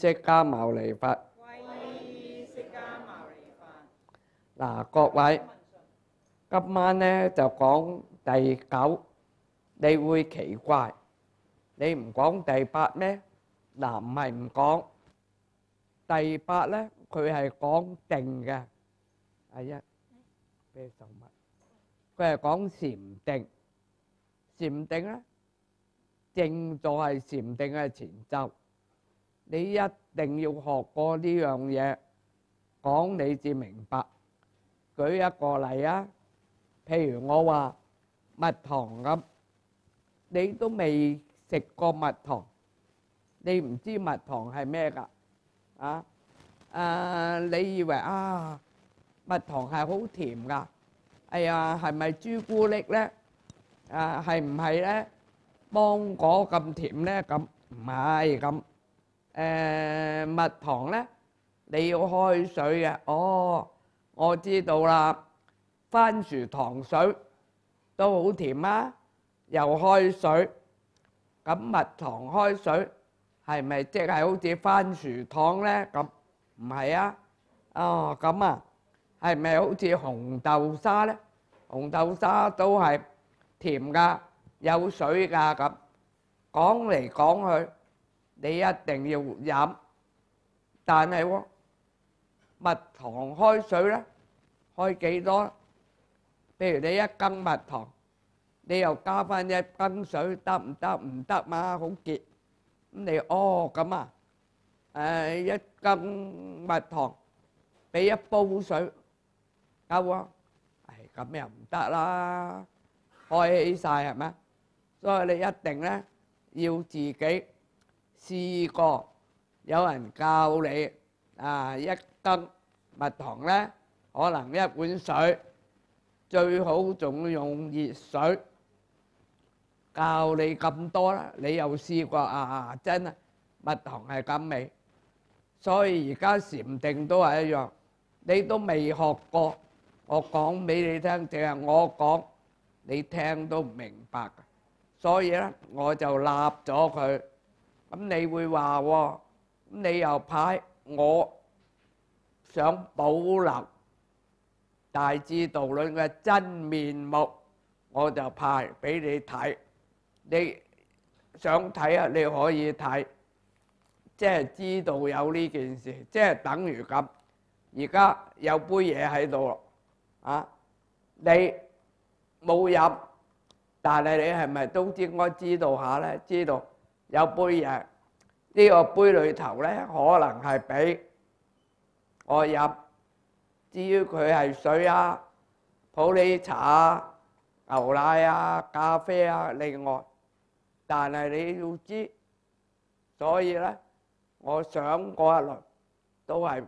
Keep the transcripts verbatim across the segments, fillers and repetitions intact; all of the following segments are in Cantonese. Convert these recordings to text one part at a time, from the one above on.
釋迦牟尼佛。 歸依釋迦牟尼佛。 嗱，各位，今晚咧就講第九，你會奇怪，你唔講第八咩？嗱，唔係唔講，第八咧佢係講定嘅。阿一，啤酒物，佢係講禪定。禪定咧，靜坐係禪定嘅前奏，你一定要學過呢樣嘢，講你至明白。舉一個例啊，譬如我話蜜糖咁，你都未食過蜜糖，你唔知蜜糖係咩㗎？啊，誒，你以為啊蜜糖係好甜㗎？哎呀，係咪朱古力咧？啊，係唔係咧？芒果咁甜咧？咁唔係咁。誒，蜜糖咧，你要開水嘅。哦，我知道啦。番薯糖水都好甜啊，又開水。咁蜜糖開水係咪即係好似番薯糖咧？咁唔係啊。哦，咁啊，係咪好似紅豆沙咧？紅豆沙都係甜㗎，有水㗎。咁講嚟講去，你一定要飲，但係喎，蜜糖開水咧，開幾多？譬如你一羹蜜糖，你又加翻一羹水，得唔得？唔得嘛，好結。咁你哦咁啊，誒一羹蜜糖俾一煲水夠啊？誒咁又唔得啦，開起曬係咪？所以你一定咧要自己試過，有人教你啊，一羹蜜糖咧，可能一碗水，最好仲要用熱水，教你咁多啦，你又試過啊，真係蜜糖係咁味。所以而家禪定都係一樣，你都未學過，我講俾你聽，淨係我講，你聽都唔明白。所以咧，我就立咗佢。咁你會話喎，咁你又派我想保留大智度論嘅真面目，我就派俾你睇。你想睇啊，你可以睇，即係知道有呢件事，即係等於咁。而家有杯嘢喺度咯，啊，你冇飲，但係你係咪都應該知道下咧？知道有杯嘢，呢個杯裏頭咧，可能係俾我飲。至於佢係水啊、普洱茶啊、牛奶啊、咖啡啊，另外，但係你要知，所以咧，我想過一輪都係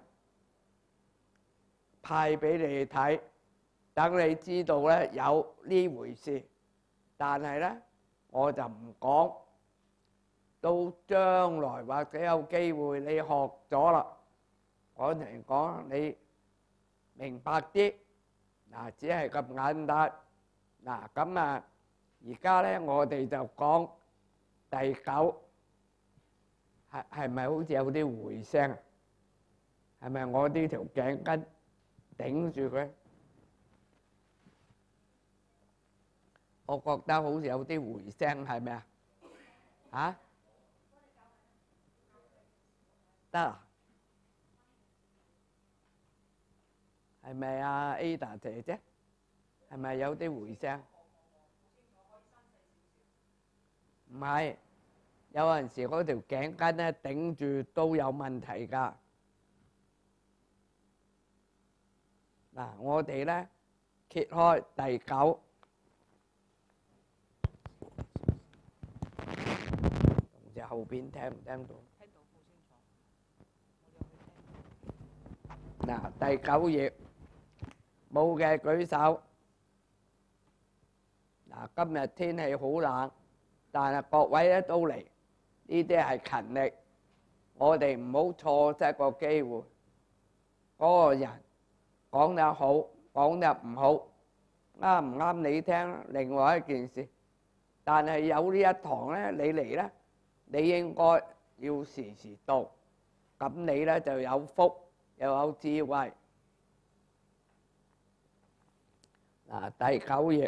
派俾你睇，等你知道咧有呢回事。但係咧，我就唔講，到將來或者有機會你學咗啦，講嚟講你明白啲。嗱，只係咁簡單。嗱，咁啊，而家咧我哋就講第九，係係咪好似有啲回聲？係咪我呢條頸巾頂住佢？我覺得好似有啲回聲，係咪啊？嚇？得啊？係咪啊 Ada 姐姐？係咪有啲回聲？唔係，有陣時嗰條頸巾咧頂住都有問題㗎。嗱，我哋咧揭開第九，同隻後邊聽唔聽到？聽到好清楚。嗱，第九頁冇嘅舉手。嗱，今日天氣好冷，但係各位咧都嚟，呢啲係勤力，我哋唔好錯失個機會。嗰個人講得好，講得唔好，啱唔啱你聽，另外一件事。但係有呢一堂咧，你嚟咧，你應該要時時到， 咁你咧就有福又有智慧。嗱，第九頁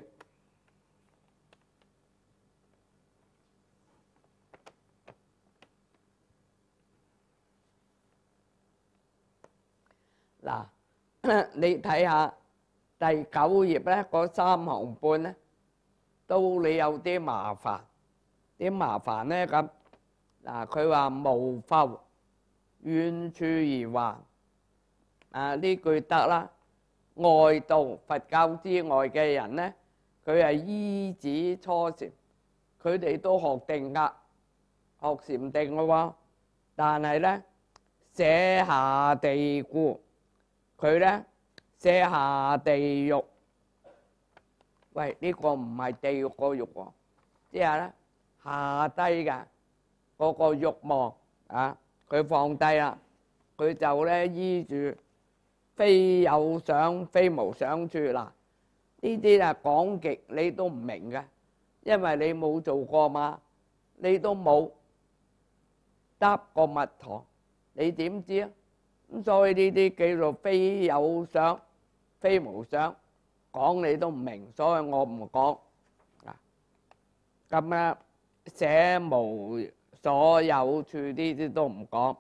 嗱，你睇下第九頁咧，嗰三行半咧，都你有啲麻煩。點麻煩咧咁？嗱，佢話無復遠處而還，啊呢句得啦。外道佛教之外嘅人咧，佢係依止初禪，佢哋都學定噶，學禪定嘅喎。但係咧捨下地故，佢咧捨下地獄。喂，呢個唔係地獄個獄喎，即係咧下低嘅嗰個慾望啊，佢放低啦，佢就咧依住非有想非無想處。嗱，呢啲啊講極你都唔明嘅，因為你冇做過嘛，你都冇搭過蜜糖，你點知啊？咁所以呢啲叫做非有想非無想，講你都唔明，所以我唔講啊。咁咧捨無所有處呢啲都唔講。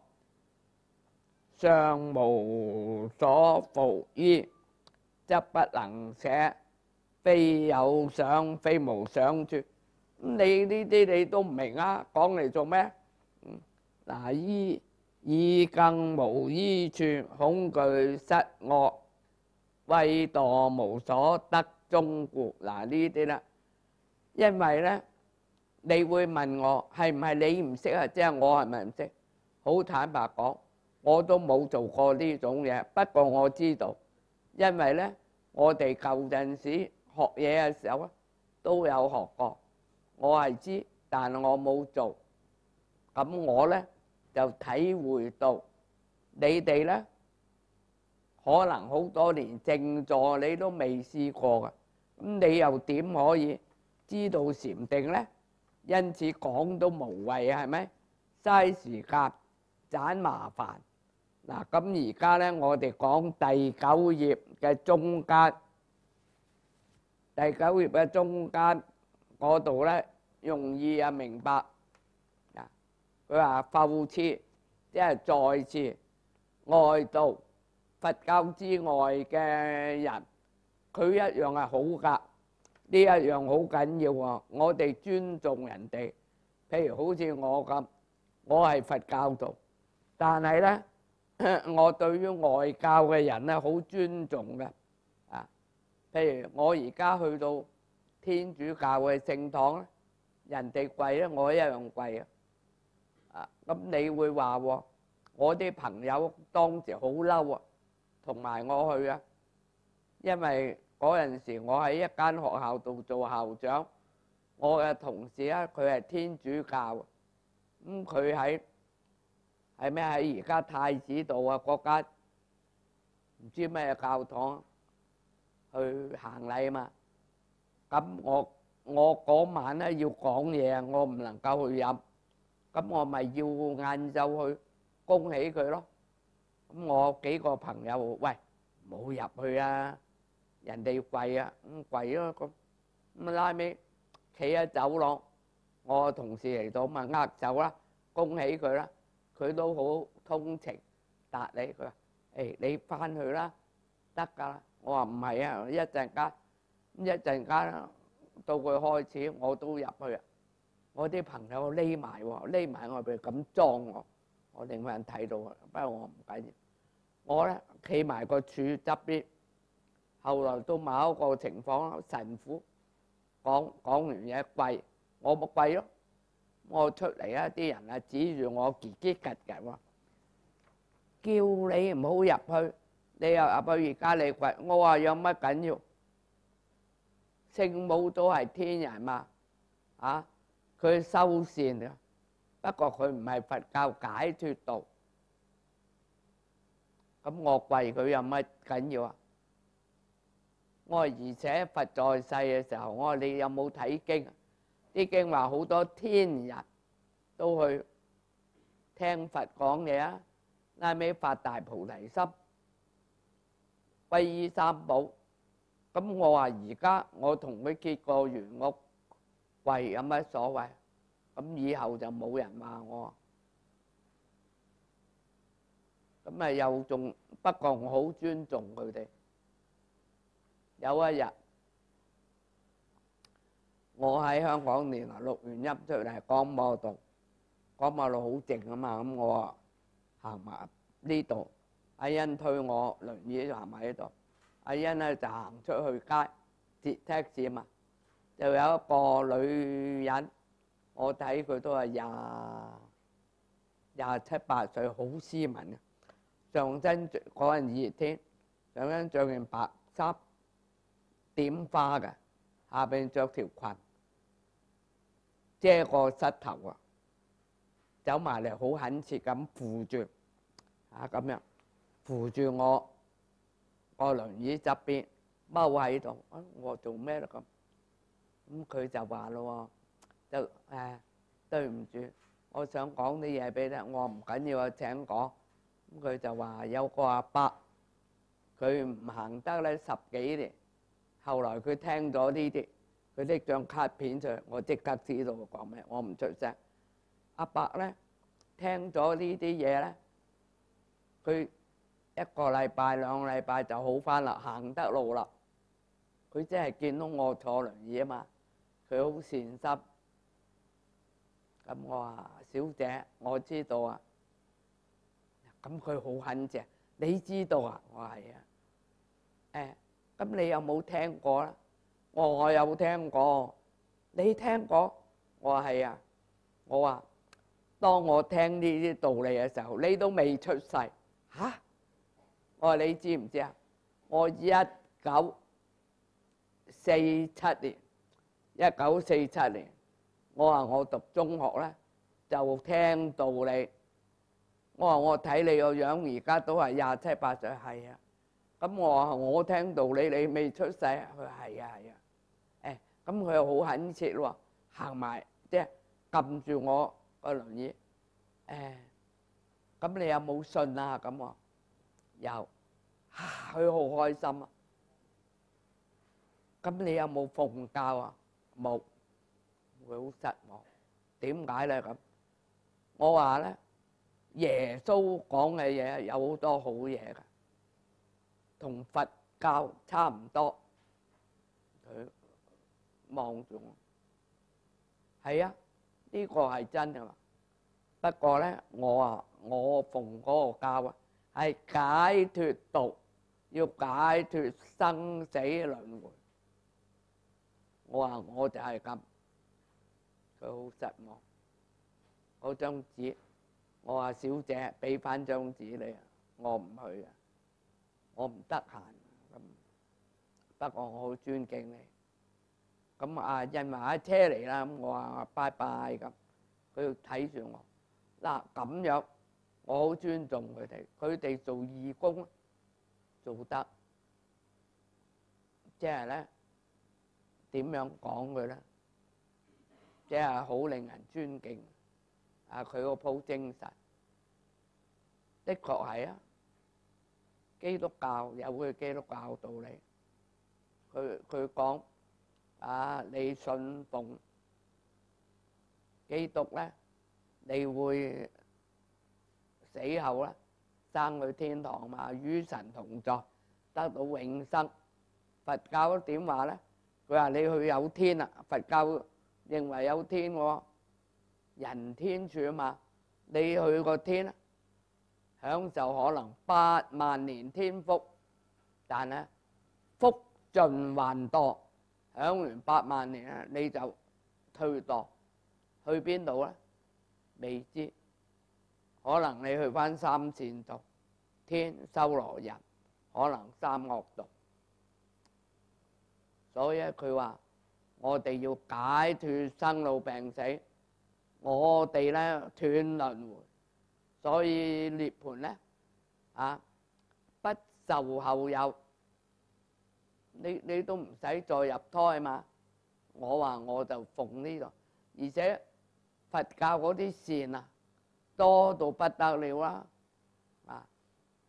尚無所復依，則不能捨，非有想非無想處。咁你呢啲你都唔明啊，講嚟做咩？嗱，依以更無依處，恐懼失惡，畏墮無所得終故。嗱，呢啲啦，因為咧你會問我係唔係你唔識啊？即係我係咪唔識？好坦白講，我都冇做過呢種嘢，不過我知道，因為咧我哋舊陣時學嘢嘅時候咧都有學過，我係知，但我冇做。咁我咧就體會到你哋咧可能好多年靜坐你都未試過㗎，咁你又點可以知道禪定咧？因此講都無謂啊，係咪？嘥時間盞麻煩。嗱，咁而家咧我哋講第九頁嘅中間，第九頁嘅中間嗰度咧容易啊明白。嗱，佢話復次，即係再次，外道佛教之外嘅人，佢一樣係好㗎。呢一樣好緊要喎，我哋尊重人哋。譬如好似我咁，我係佛教徒，但係咧，我對於外教嘅人咧好尊重嘅。啊，譬如我而家去到天主教嘅聖堂咧，人哋跪咧，我一樣跪啊。啊，咁你會話喎，我啲朋友當時好嬲啊，同埋我去啊，因為嗰陣時我喺一間學校度做校長，我嘅同事咧佢係天主教，咁佢喺係咩喺而家太子道啊嗰間唔知咩教堂去行禮啊嘛。咁我我嗰晚咧要講嘢啊，我唔能夠去飲，咁我咪要晏晝去恭喜佢咯。咁我幾個朋友喂，唔好入去啊！人哋跪啊，咁跪咯咁，咁拉尾企喺走廊，我同事嚟到咪握手啦，恭喜佢啦，佢都好通情答你，佢話：誒你翻去啦，得㗎啦。我話唔係啊，一陣間，咁一陣間到佢開始我都入去啊。我啲朋友匿埋喎，匿埋外邊咁裝我，我另外人睇到啊，不過我唔緊要。我咧企埋個柱側邊。後來到某一個情況，神父講講完嘢跪，我咪跪咯。我出嚟啊，啲人啊指住我，嘰嘰格格喎，叫你唔好入去，你又入去，而家你跪。我話有乜緊要？聖母都係天人嘛，啊，佢修善啊，不過佢唔係佛教解脫道。咁我跪佢有乜緊要啊？我話而且佛在世嘅時候，我話你有冇睇經？啲經話好多天人都去聽佛講嘢啊， 拉尾發大菩提心，皈依三寶。咁我話而家我同佢結個緣，我跪有乜所謂？咁以後就冇人話我。咁啊又仲不過我好尊重佢哋。有一日我喺香港年啊錄完音出嚟廣播道，廣播道好靜啊嘛，咁我啊行埋呢度，阿欣推我輪椅行埋呢度，阿欣咧就行出去街截 taxi 嘛，就有一個女人，我睇佢都係廿廿七八歲，好斯文嘅。上身嗰陣熱天，上身着件白衫點花嘅，下邊着條裙遮個膝頭啊，走埋嚟好懇切咁扶住啊咁樣扶住我個輪椅側邊踎喺度，啊我做咩咧咁？咁佢就話咯喎，就誒對唔住，我想講啲嘢俾你，我唔緊要啊，請講。咁佢就話有個阿伯，佢唔行得咧十幾年，後來佢聽咗呢啲，佢拎張卡片出嚟，我即刻知道佢講咩，我唔出聲。阿伯咧聽咗呢啲嘢咧，佢一個禮拜兩個禮拜就好返啦，行得路啦。佢即係見到我坐輪椅啊嘛，佢好善心。咁我話小姐，我知道啊。咁佢好懇切，你知道啊？我係啊。誒，咁你有冇聽過啦？我我有聽過，你聽過？我話係啊。我話當我聽呢啲道理嘅時候，你都未出世嚇。我話你知唔知啊？我一九四七年，一九四七年，我話我讀中學咧就聽道理。我話我睇你個樣，而家都係廿七八歲，係啊。咁我話我聽道理，你未出世啊？佢話係啊係啊。誒，咁佢又好懇切喎，行埋即係撳住我個輪椅。誒，咁你有冇信啊？咁我有，佢好開心啊。咁你有冇奉教啊？冇，佢好失望。點解咧咁？我話咧。耶穌講嘅嘢有好多好嘢㗎，同佛教差唔多。佢望住我，係啊，呢個係真㗎嘛。不過咧，我啊，我奉嗰個教啊，係解脫道，要解脫生死輪迴。我話我就係咁，佢好失望。嗰張紙。我話小姐，俾翻張紙你啊！我唔去啊，我唔得閒咁。不過我好尊敬你。咁啊，印埋車嚟啦，咁我話拜拜咁。佢要睇住我嗱咁樣，我好尊重佢哋。佢哋做義工做得，即係咧點樣講佢咧？即係好令人尊敬。啊！佢個鋪精神，的確係啊。基督教有佢基督教道理。佢佢講啊，你信奉基督咧，你會死後咧生去天堂嘛，與神同在，得到永生。佛教點話咧？佢話你去有天啊！佛教認為有天喎。人天處啊嘛，你去個天，享受可能八萬年天福，但係福盡還墮，享完八萬年咧你就退墮，去邊度咧？未知，可能你去返三善道，天修羅人，可能三惡道。所以佢話我哋要解脫生老病死。我哋咧斷輪迴，所以涅槃咧啊不受後有，你你都唔使再入胎嘛。我話我就奉呢個，而且佛教嗰啲善啊多到不得了啦，啊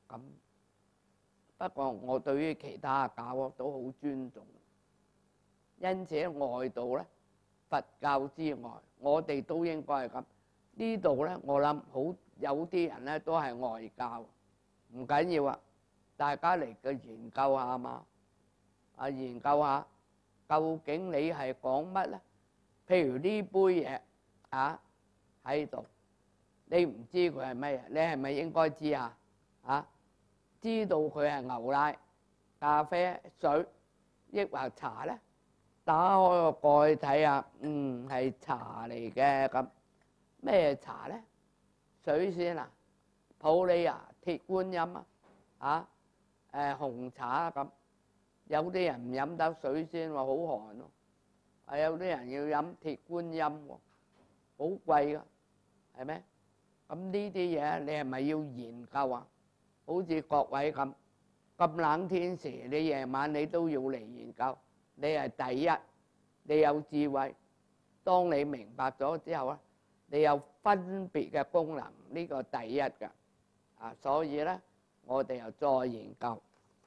咁不過我對於其他教都好尊重，因此外道咧，佛教之外，我哋都應該係咁。呢度咧，我諗好有啲人咧都係外教，唔緊要啊，大家嚟嘅研究下嘛，啊研究下究竟你係講乜咧？譬如呢杯嘢啊喺度，你唔知佢係乜嘢，你係咪應該知啊？啊，知道佢係牛奶、咖啡、水，抑或茶咧？打開個蓋睇下，嗯，係茶嚟嘅咁。咩茶咧？水先啊，普洱啊、鐵觀音啊，啊誒紅茶啊咁。有啲人唔飲得水仙喎，好寒咯。係有啲人要飲鐵觀音喎，好貴㗎，係咩？咁呢啲嘢你係咪要研究啊？好似各位咁，咁冷天時，你夜晚你都要嚟研究。你係第一，你有智慧。當你明白咗之後咧，你有分別嘅功能，呢個第一㗎。啊，所以咧，我哋又再研究。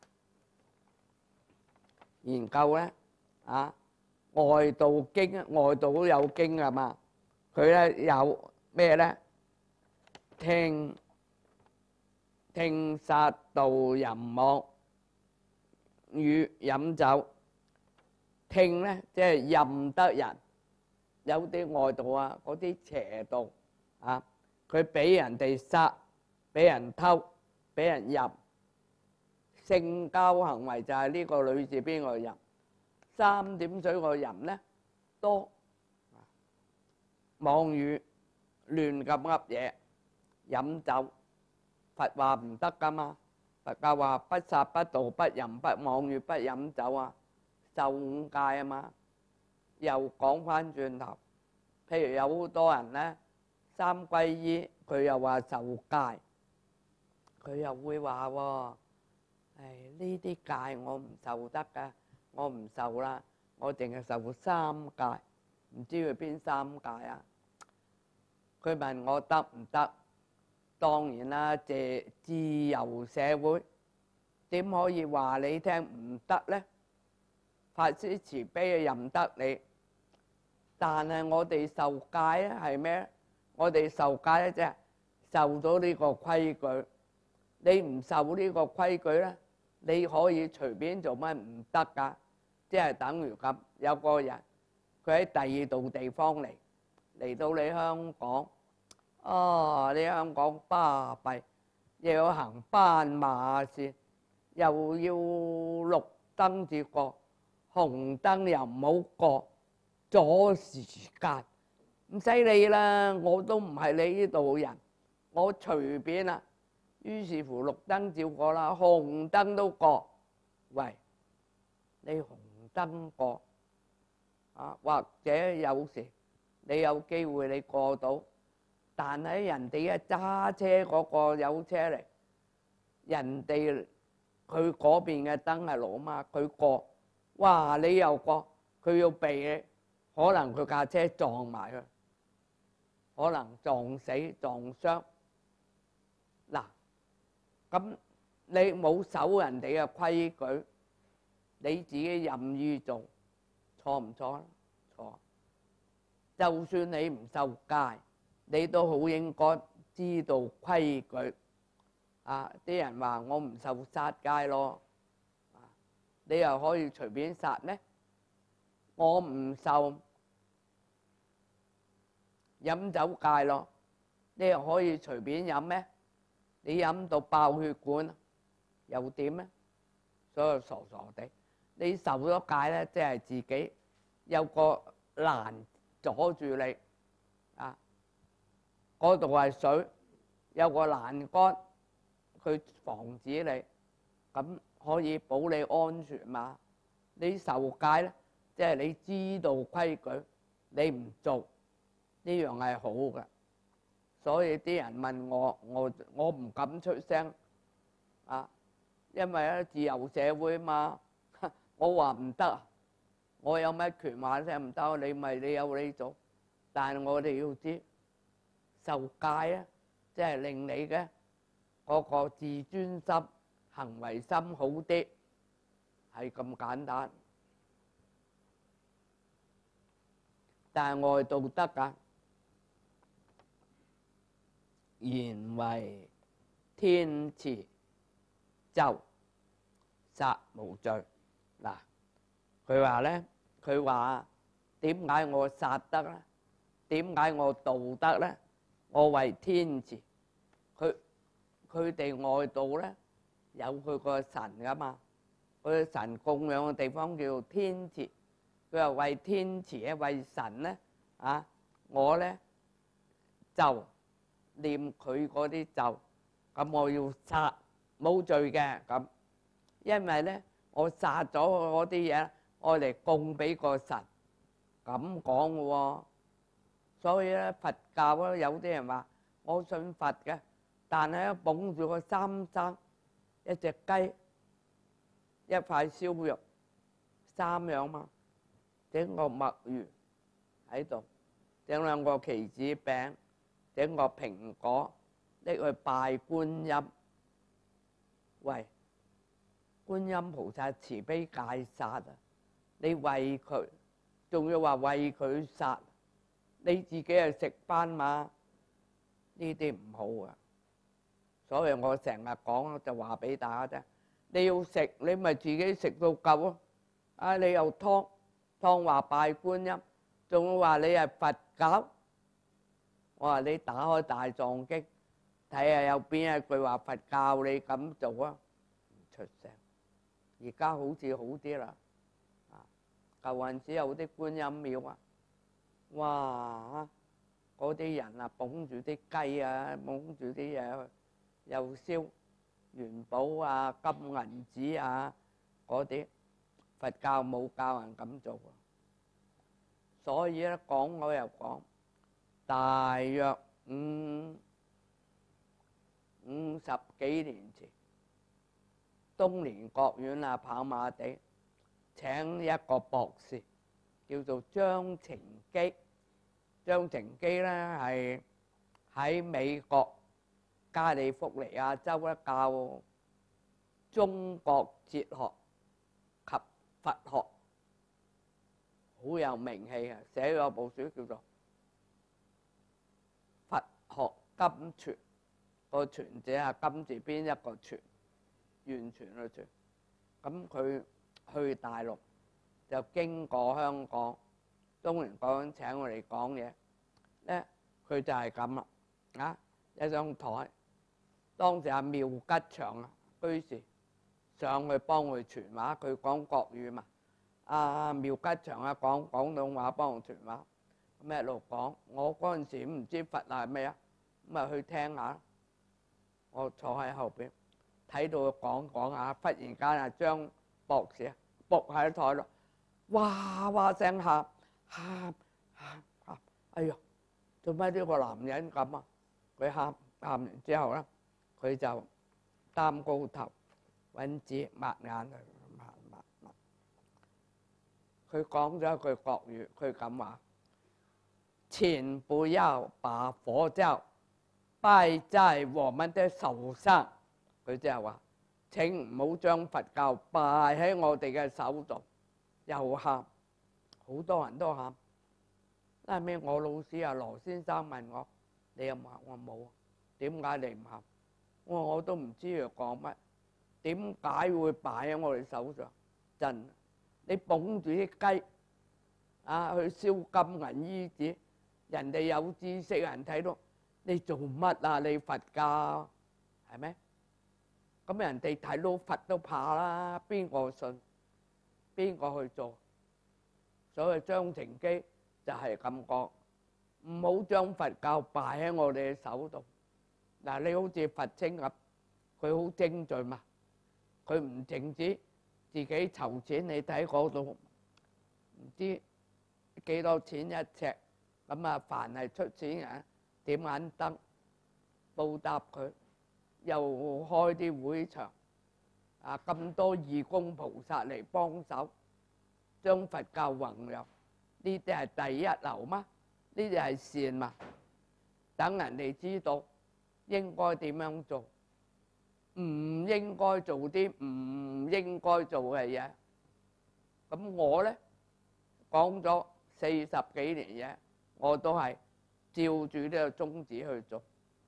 研究咧，啊，外道經，外道都有經㗎嘛。佢咧有咩咧？聽聽殺盜淫妄與飲酒。聽咧即係任得人，有啲外道啊，嗰啲邪道啊，佢俾人哋殺，俾人偷，俾人淫。性交行為就係呢個女字邊個淫，三點水個淫咧多，妄語亂咁噏嘢，飲酒，佛話唔得噶嘛，佛教話不殺不盜不淫不妄語不飲酒啊，受五戒啊嘛。又講翻轉頭，譬如有好多人咧三皈依，佢又話受戒，佢又會話喎。誒呢啲戒我唔受得㗎，我唔受啦，我淨係受三戒，唔知佢邊三戒啊？佢問我得唔得？當然啦，自自由社會點可以話你聽唔得咧？法師慈悲啊，任得你，但係我哋受戒咧係咩？我哋受戒咧即係受到呢個規矩，你唔受呢個規矩咧？你可以隨便做乜唔得㗎？即係等於咁，有個人佢喺第二度地方嚟嚟到你香港，哦，你香港巴閉，又要行斑馬線，又要綠燈至過，紅燈又唔好過，阻時間，唔使理啦，我都唔係你呢度人，我隨便啦。於是乎綠燈照過啦，紅燈都過。喂，你紅燈過啊？或者有時你有機會你過到，但係人哋嘅揸車嗰個有車嚟，人哋佢嗰邊嘅燈係綠嘛，佢過，哇！你又過，佢要避你，可能佢架車撞埋佢，可能撞死撞傷。嗱。咁你冇守人哋嘅規矩，你自己任意做，錯唔錯？錯。就算你唔受戒，你都好應該知道規矩。啊！啲人話我唔受殺戒咯，你又可以隨便殺咩？我唔受飲酒戒咯，你又可以隨便飲咩？你飲到爆血管又點咧？所以傻傻地，你受咗戒咧，即係自己有個欄阻住你啊！嗰度係水，有個欄杆，佢防止你，咁可以保你安全嘛？你受戒咧，即係你知道規矩，你唔做呢樣係好嘅。所以啲人問我，我我唔敢出聲啊，因為咧自由社會嘛，我話唔得，我有乜權話聲唔得？你咪你有你做，但係我哋要知受戒啊，即係令你嘅嗰個自尊心、行為心好啲，係咁簡單。但係外道德㗎，言為天慈，咒殺無罪。嗱，佢話咧，佢話點解我殺得咧？點解我道德咧？我為天慈。佢佢哋外道咧有佢個神噶嘛，佢個神供養嘅地方叫做天慈。佢話為天慈咧，為神咧啊，我咧就念佢嗰啲咒，咁我要殺冇罪嘅咁，因為咧我殺咗嗰啲嘢，我嚟供俾個神咁講嘅喎。所以咧佛教咧有啲人話我信佛嘅，但係咧捧住個三牲，一隻雞，一塊燒肉，三樣嘛。整個墨魚喺度，整兩個棋子餅，整個蘋果，拎去拜觀音。喂，觀音菩薩慈悲戒殺啊！你為佢，仲要話為佢殺，你自己係食翻嘛？呢啲唔好啊！所以我成日講就話俾大家聽，你要食你咪自己食到夠咯。啊，你又劏。當話拜觀音，仲話你係佛教。我話你打開大藏經，睇下有邊一句話佛教你咁做啊？唔出聲。而家好似好啲啦。啊，舊陣時有啲觀音廟啊，哇！嗰啲人啊，捧住啲雞啊，捧住啲嘢，又燒元寶啊、金銀紙啊嗰啲。佛教冇教人咁做，所以咧講我又講，大約五五十幾年前，東蓮國院啊跑馬地請一個博士，叫做張澄基。張澄基咧係喺美國加利福尼亞州咧教中國哲學佛學好有名氣啊！寫咗部書叫做《佛學金傳》，個傳字係金字邊一個傳，完全嘅傳。咁佢去大陸就經過香港，東蓮國院請我哋講嘢咧，佢就係咁啦啊！一張台，當時阿妙吉祥啊居士上去幫佢傳話，佢講國語嘛。阿妙吉祥啊講廣東話幫我傳話，咁一路講。我嗰陣時唔知佛係咩啊，咁啊去聽下。我坐喺後邊睇到佢講講下，忽然間啊張博士啊仆喺台度，哇哇聲喊喊喊喊，哎呀！做咩呢個男人咁啊？佢喊喊完之後咧，佢就擔高頭。揾紙抹眼佢，抹抹抹。佢講咗一句國語，佢咁話：請不要把佛教拜在我們的手上。佢即係話：請唔好將佛教拜喺我哋嘅手度。又喊，好多人都喊。後尾我老師啊羅先生問我：你有冇喊？我冇。點解你唔喊？我話我都唔知佢講乜。點解會擺喺我哋手上？真，你捧住啲雞啊去燒金銀衣紙，人哋有知識人睇到你做乜啊？你佛教係咩？咁人哋睇到佛都怕啦，邊個信？邊個去做？所以張澄基就係咁講，唔好將佛教擺喺我哋嘅手度。嗱，你好似佛清咁，佢好精進嘛。佢唔淨止自己籌錢，你睇嗰度唔知幾多錢一尺，咁啊凡係出錢人點眼燈報答佢，又開啲會場，啊咁多義工菩薩嚟幫手，將佛教弘揚，呢啲係第一流嗎？呢啲係善嘛？等人哋知道應該點樣做。 唔應該做啲唔應該做嘅嘢。咁我咧講咗四十幾年嘢，我都係照住呢個宗旨去做。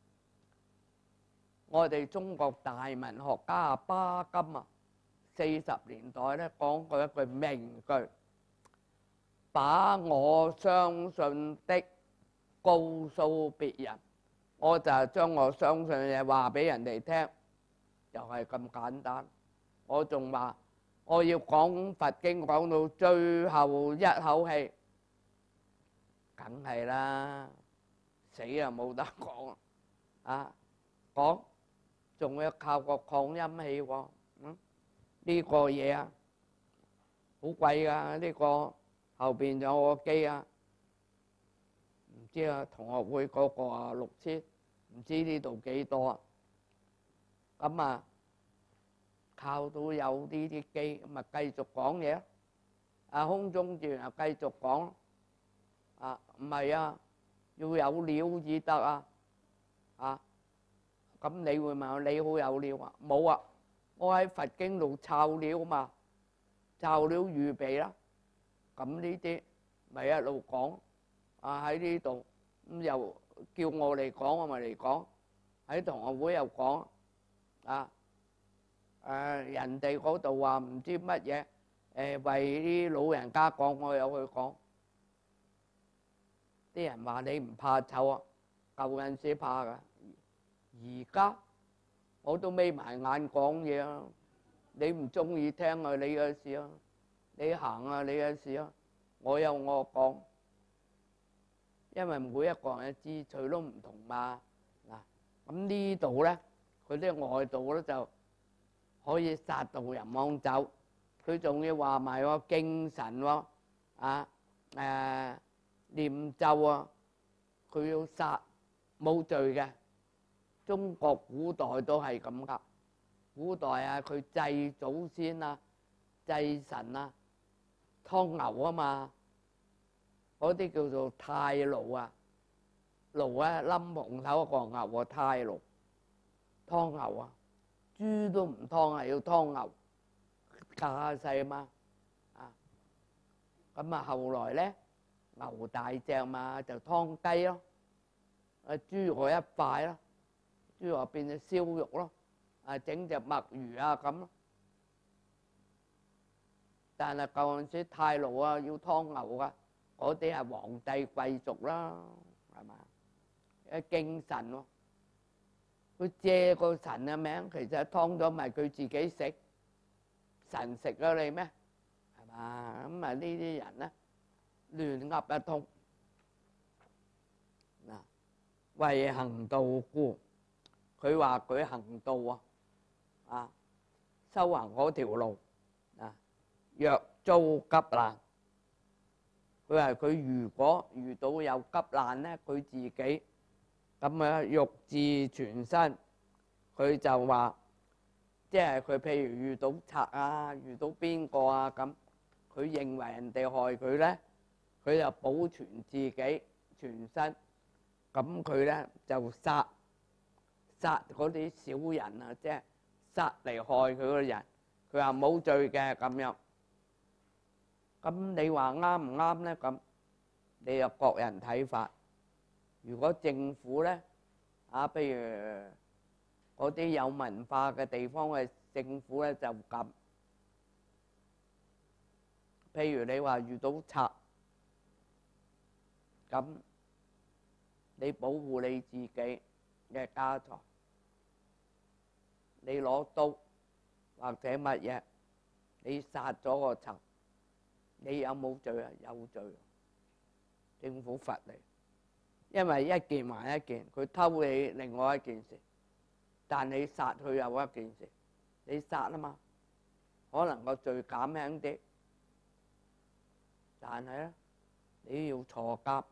我哋中國大文學家啊巴金啊，四十年代咧講過一句名句：把我相信的告訴別人。我就係將我相信嘅嘢話俾人哋聽，就係咁簡單。我仲話我要講佛經講到最後一口氣，梗係啦，死啊冇得講啊！講仲要靠個擴音器喎，嗯，呢個嘢啊好貴㗎，呢個後邊有個機啊，唔知啊同學會嗰個啊六千，唔知呢度幾多啊？咁啊靠到有呢啲機，咁啊繼續講嘢咯。啊空中自然又繼續講，啊唔係啊，要有料至得啊，啊！咁你會問我你好有料啊？冇啊！我喺佛經度抄料嘛，抄料預備啦。咁呢啲咪一路講啊喺呢度，咁又叫我嚟講，我咪嚟講。喺同學會又講啊，誒人哋嗰度話唔知乜嘢，誒為啲老人家講，我有去講。啲人話你唔怕醜啊，舊陣時怕㗎。而家我都眯埋眼講嘢啊！你唔中意聽啊，你嘅事啊；你行啊，你嘅事啊。我有我講，因為每一個人嘅志趣都唔同嘛。嗱，咁呢度咧，佢啲外道咧就可以殺到人亡走，佢仲要話埋個敬神喎，啊誒念咒啊，佢要殺冇罪嘅。中國古代都係咁噶，古代啊，佢祭祖先啊、祭神啊、劏牛啊嘛，嗰啲叫做太爐啊，爐啊冧蓬頭個牛啊，太爐劏牛啊，豬都唔劏啊，要劏牛架勢嘛，啊，咁啊後來咧牛大隻嘛就劏雞咯，啊豬嗰一塊咯。豬話變咗燒肉咯，啊整隻墨魚啊咁咯。但係舊陣時太爐啊要劏牛啊，嗰啲係皇帝貴族啦，係嘛？誒敬神喎，佢借個神嘅名，其實劏咗咪佢自己食，神食咗你咩？係嘛？咁啊呢啲人咧亂噏一通。嗱，為行道故。佢話佢行道啊，啊修行嗰條路啊，若遭急難，佢話佢如果遇到有急難咧，佢自己咁啊欲自全身，佢就話，即係佢譬如遇到賊啊，遇到邊個啊咁，佢認為人哋害佢咧，佢就保存自己全身，咁佢咧就殺。殺嗰啲小人啊，即係殺嚟害佢嗰人，佢話冇罪嘅咁樣。咁你話啱唔啱咧？咁你有各人睇法。如果政府咧啊，譬如嗰啲有文化嘅地方嘅政府咧就咁。譬如你話遇到賊，咁你保護你自己嘅家財。你攞刀或者乜嘢，你殺咗個賊，你有冇罪啊？有罪，政府罰你，因為一件還一件，佢偷你另外一件事，但你殺佢又一件事，你殺啊嘛，可能個罪減輕啲，但係咧你要坐監，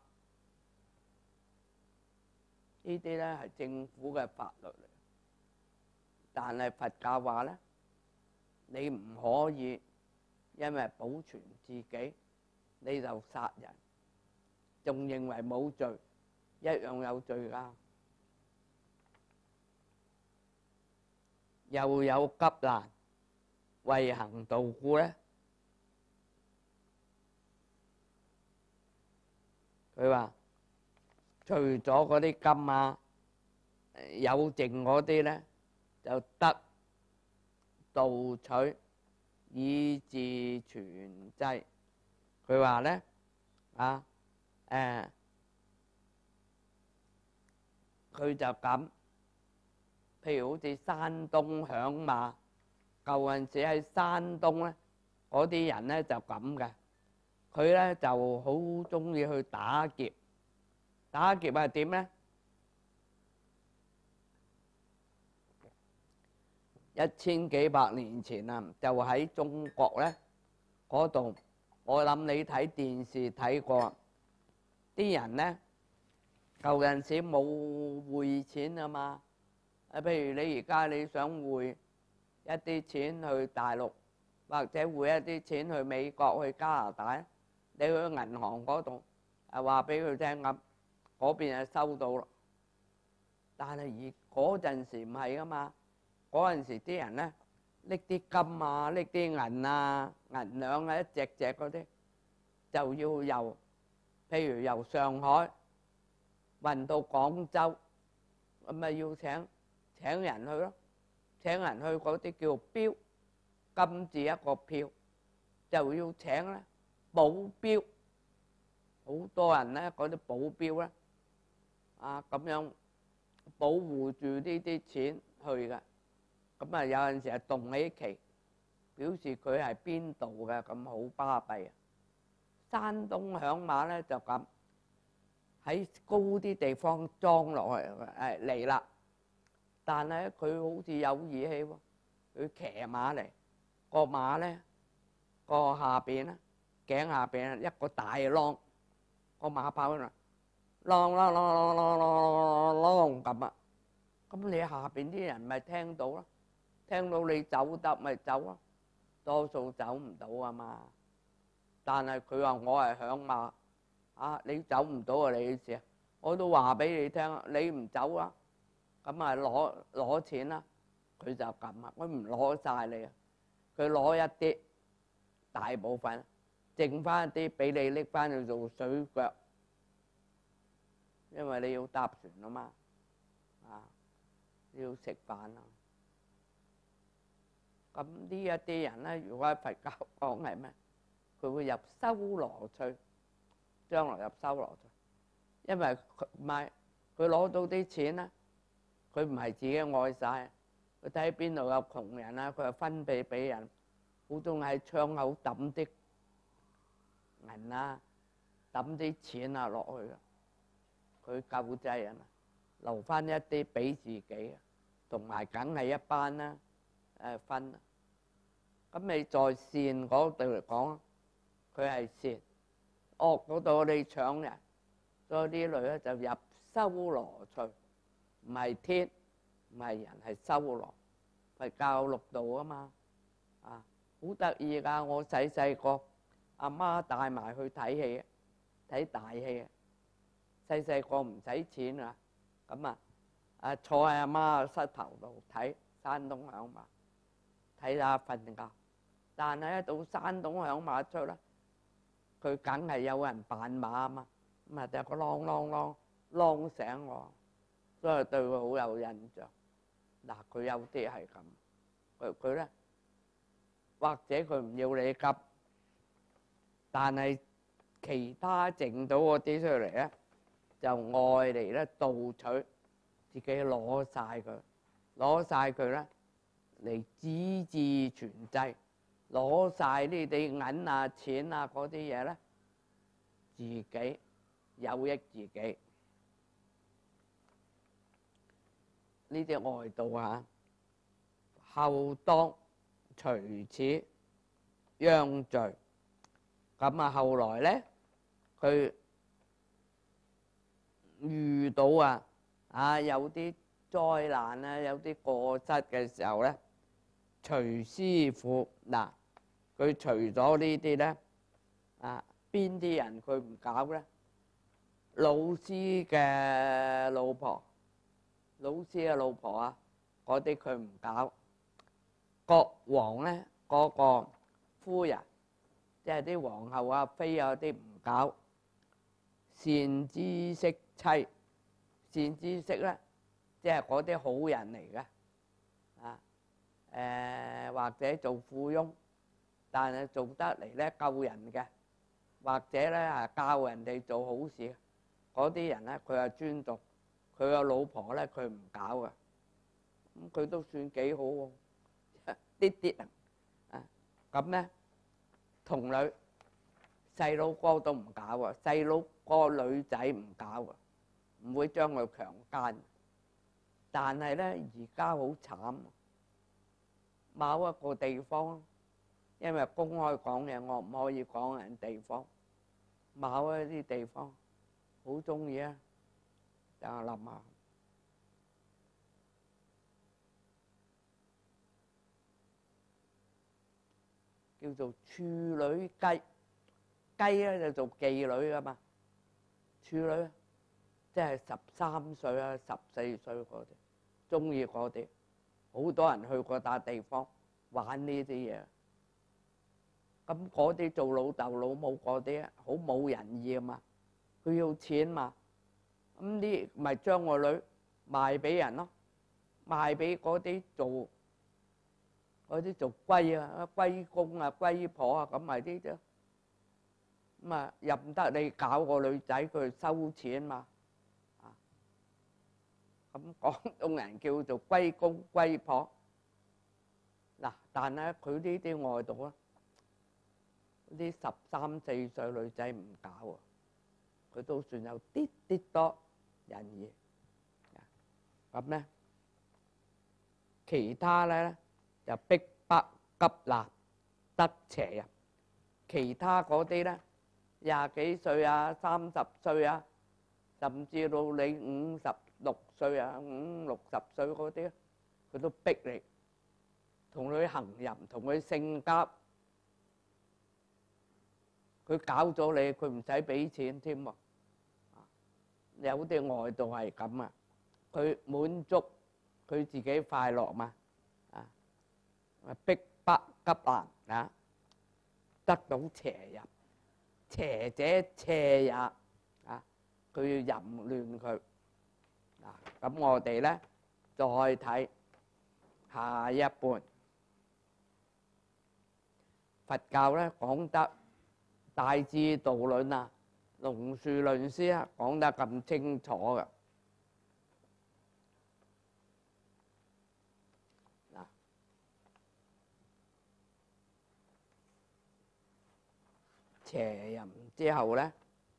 呢啲咧係政府嘅法律嚟。但係佛教話咧，你唔可以因為保存自己，你就殺人，仲認為冇罪，一樣有罪㗎。 又有急難，為行道故咧，佢話除咗嗰啲金啊，有剩嗰啲咧就得盜取，以致全祭。佢話咧啊誒，佢就咁，譬如好似山東響馬，舊陣時喺山東咧，嗰啲人咧就咁嘅，佢咧就好中意去打劫。打劫係點咧？一千幾百年前啊，就喺中國咧嗰度，我諗你睇電視睇過，啲人咧舊陣時冇匯錢啊嘛，啊譬如你而家你想匯一啲錢去大陸，或者匯一啲錢去美國、去加拿大，你去銀行嗰度啊話俾佢聽咁，嗰邊就收到啦。但係而嗰陣時唔係噶嘛。嗰陣時啲人咧拎啲金啊、拎啲銀啊、銀兩啊，一隻隻嗰啲，就要由譬如由上海運到廣州，咁咪要請請人去咯。請人去嗰啲叫標，金字一個票，就要請咧保鏢，好多人咧嗰啲保鏢咧啊咁樣保護住呢啲錢去㗎。咁啊，有陣時係動起旗，表示佢係邊度嘅，咁好巴閉啊！山東響馬咧就咁喺高啲地方裝落去，誒嚟啦。但係咧，佢好似有義氣喎，佢騎馬嚟，個馬咧個下邊咧頸下邊一個大啷，個馬跑喺度，啷啷啷啷啷啷啷咁啊！咁你下邊啲人咪聽到咯？聽到你走得咪走咯，多數走唔到啊嘛。但係佢話我係響馬，啊你走唔到啊，你事啊，我都話俾你聽，你唔走啊，咁啊攞攞錢啦。佢就咁啊，佢唔攞晒你啊，佢攞一啲大部分，剩翻一啲俾你拎翻去做水腳，因為你要搭船啊嘛，啊要食飯啊。咁呢一啲人咧，如果喺佛教講係咩？佢會入修羅趣，將來入修羅趣，因為佢唔係佢攞到啲錢咧，佢唔係自己愛晒，佢睇邊度有窮人啊，佢就分俾俾人，好中意喺窗口抌啲銀啊，抌啲錢啊落去嘅，佢救濟人啊，留翻一啲俾自己，同埋梗係一班啦。誒分，咁你在善嗰度嚟講，佢係善；惡嗰度你搶人，所以呢類咧就入修羅趣，唔係天，唔係人，係修羅。佛教六道啊嘛，啊好得意㗎！我細細個，阿媽帶埋去睇戲，睇大戲啊！細細個唔使錢啊，咁啊啊坐喺阿媽膝頭度睇山東響馬。睇下瞓覺，但係一到山東響馬出啦，佢梗係有人扮馬啊嘛，咁啊就個啷啷啷啷醒我，所以對佢好有印象。嗱，佢有啲係咁，佢佢咧，或者佢唔要你急，但係其他剩到嗰啲出嚟咧，就愛嚟咧盜取，自己攞晒佢，攞晒佢咧。嚟只治全祭，攞晒呢啲銀啊、錢啊嗰啲嘢咧，自己有益自己。呢啲外道啊，後當隨此殃罪。咁啊，後來咧，佢遇到啊啊有啲災難啊，有啲過失嘅時候咧。隨師傅嗱，佢除咗呢啲咧，啊邊啲人佢唔搞咧？老師嘅老婆，老師嘅老婆啊，嗰啲佢唔搞， 國王咧嗰個夫人，即係啲皇后啊、妃啊啲唔搞。善知識妻，善知識咧，即係嗰啲好人嚟嘅，啊誒或者做富翁，但係做得嚟咧救人嘅，或者咧係教人哋做好事，嗰啲人咧佢係尊重，佢個老婆咧佢唔搞嘅，咁佢都算幾好喎，啲啲啊，啊咁咧童女細佬哥都唔搞啊，細佬哥女仔唔搞啊，唔會將佢強姦。但係咧而家好慘，某一個地方，因為公開講嘢，我唔可以講人地方。某一啲地方好中意啊，等我諗下，叫做處女雞。雞咧就做妓女噶嘛，處女即係十三歲啊、十四歲嗰啲，中意嗰啲，好多人去嗰笪地方玩呢啲嘢。咁嗰啲做老豆老母嗰啲，好冇人義啊嘛，佢要錢嘛，咁啲咪將個女賣俾人咯，賣俾嗰啲做嗰啲做龜啊、龜公啊、龜婆啊，咁咪啲啫。咁啊，任得你搞個女仔，佢收錢嘛，啊，咁廣東人叫做龜公龜婆。嗱，但係佢呢啲外道啊，啲十三四歲女仔唔搞啊，佢都算有啲啲多仁義。咁咧，其他咧就逼迫急難得邪淫，其他嗰啲咧。廿幾歲啊，三十歲啊，甚至到你五十六歲啊，五六十歲嗰啲，佢都逼你同佢行淫，同佢性交，佢搞咗你，佢唔使俾錢添喎。有啲外道係咁啊，佢滿足佢自己快樂嘛，啊，逼迫急難啊，得到邪淫。邪者邪也啊！佢要淫亂佢嗱，咁我哋咧再睇下一半。佛教咧講得大智度論啊，龍樹論師啊講得咁清楚嘅嗱。邪淫之後咧，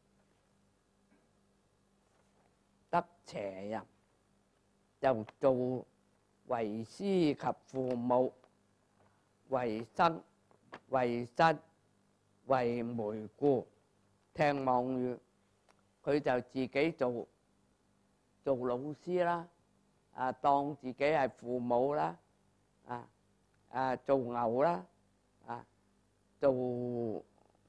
得邪淫就做為師及父母，為生為身為媒故，聽妄語，佢就自己做做老師啦，啊當自己係父母啦，啊啊做牛啦，啊做。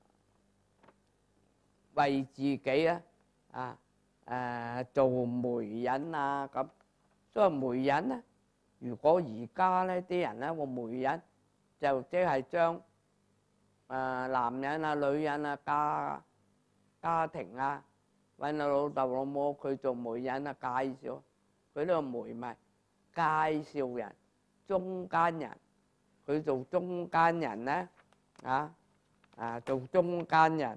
為自己咧啊誒做媒人啊咁，所以媒人咧，如果而家咧啲人咧個媒人就即係將誒男人啊、女人啊家家庭啊揾個老豆老母佢做媒人啊，介紹佢呢個媒咪介紹人，中間人，佢做中間人咧啊啊做中間人。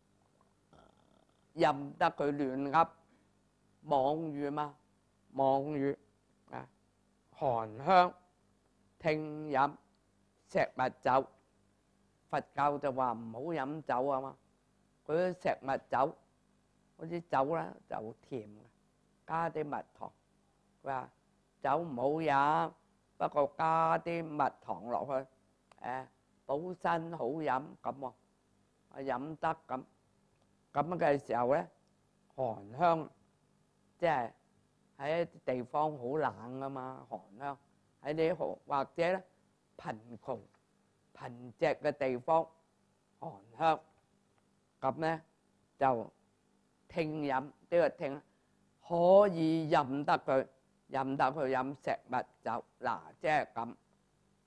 任得佢亂噏妄語嘛，妄語啊，含香聽飲石蜜酒，佛教就話唔好飲酒啊嘛。佢啲石蜜酒嗰啲酒咧就甜嘅，加啲蜜糖。佢話酒唔好飲，不過加啲蜜糖落去，誒補身好飲咁喎，啊飲得咁。咁嘅時候咧，寒香即係喺一啲地方好冷啊嘛，寒香喺啲或者咧貧窮貧瘠嘅地方，寒香咁咧就聽飲呢個聽可以任得佢，任得佢飲石蜜酒嗱，即係咁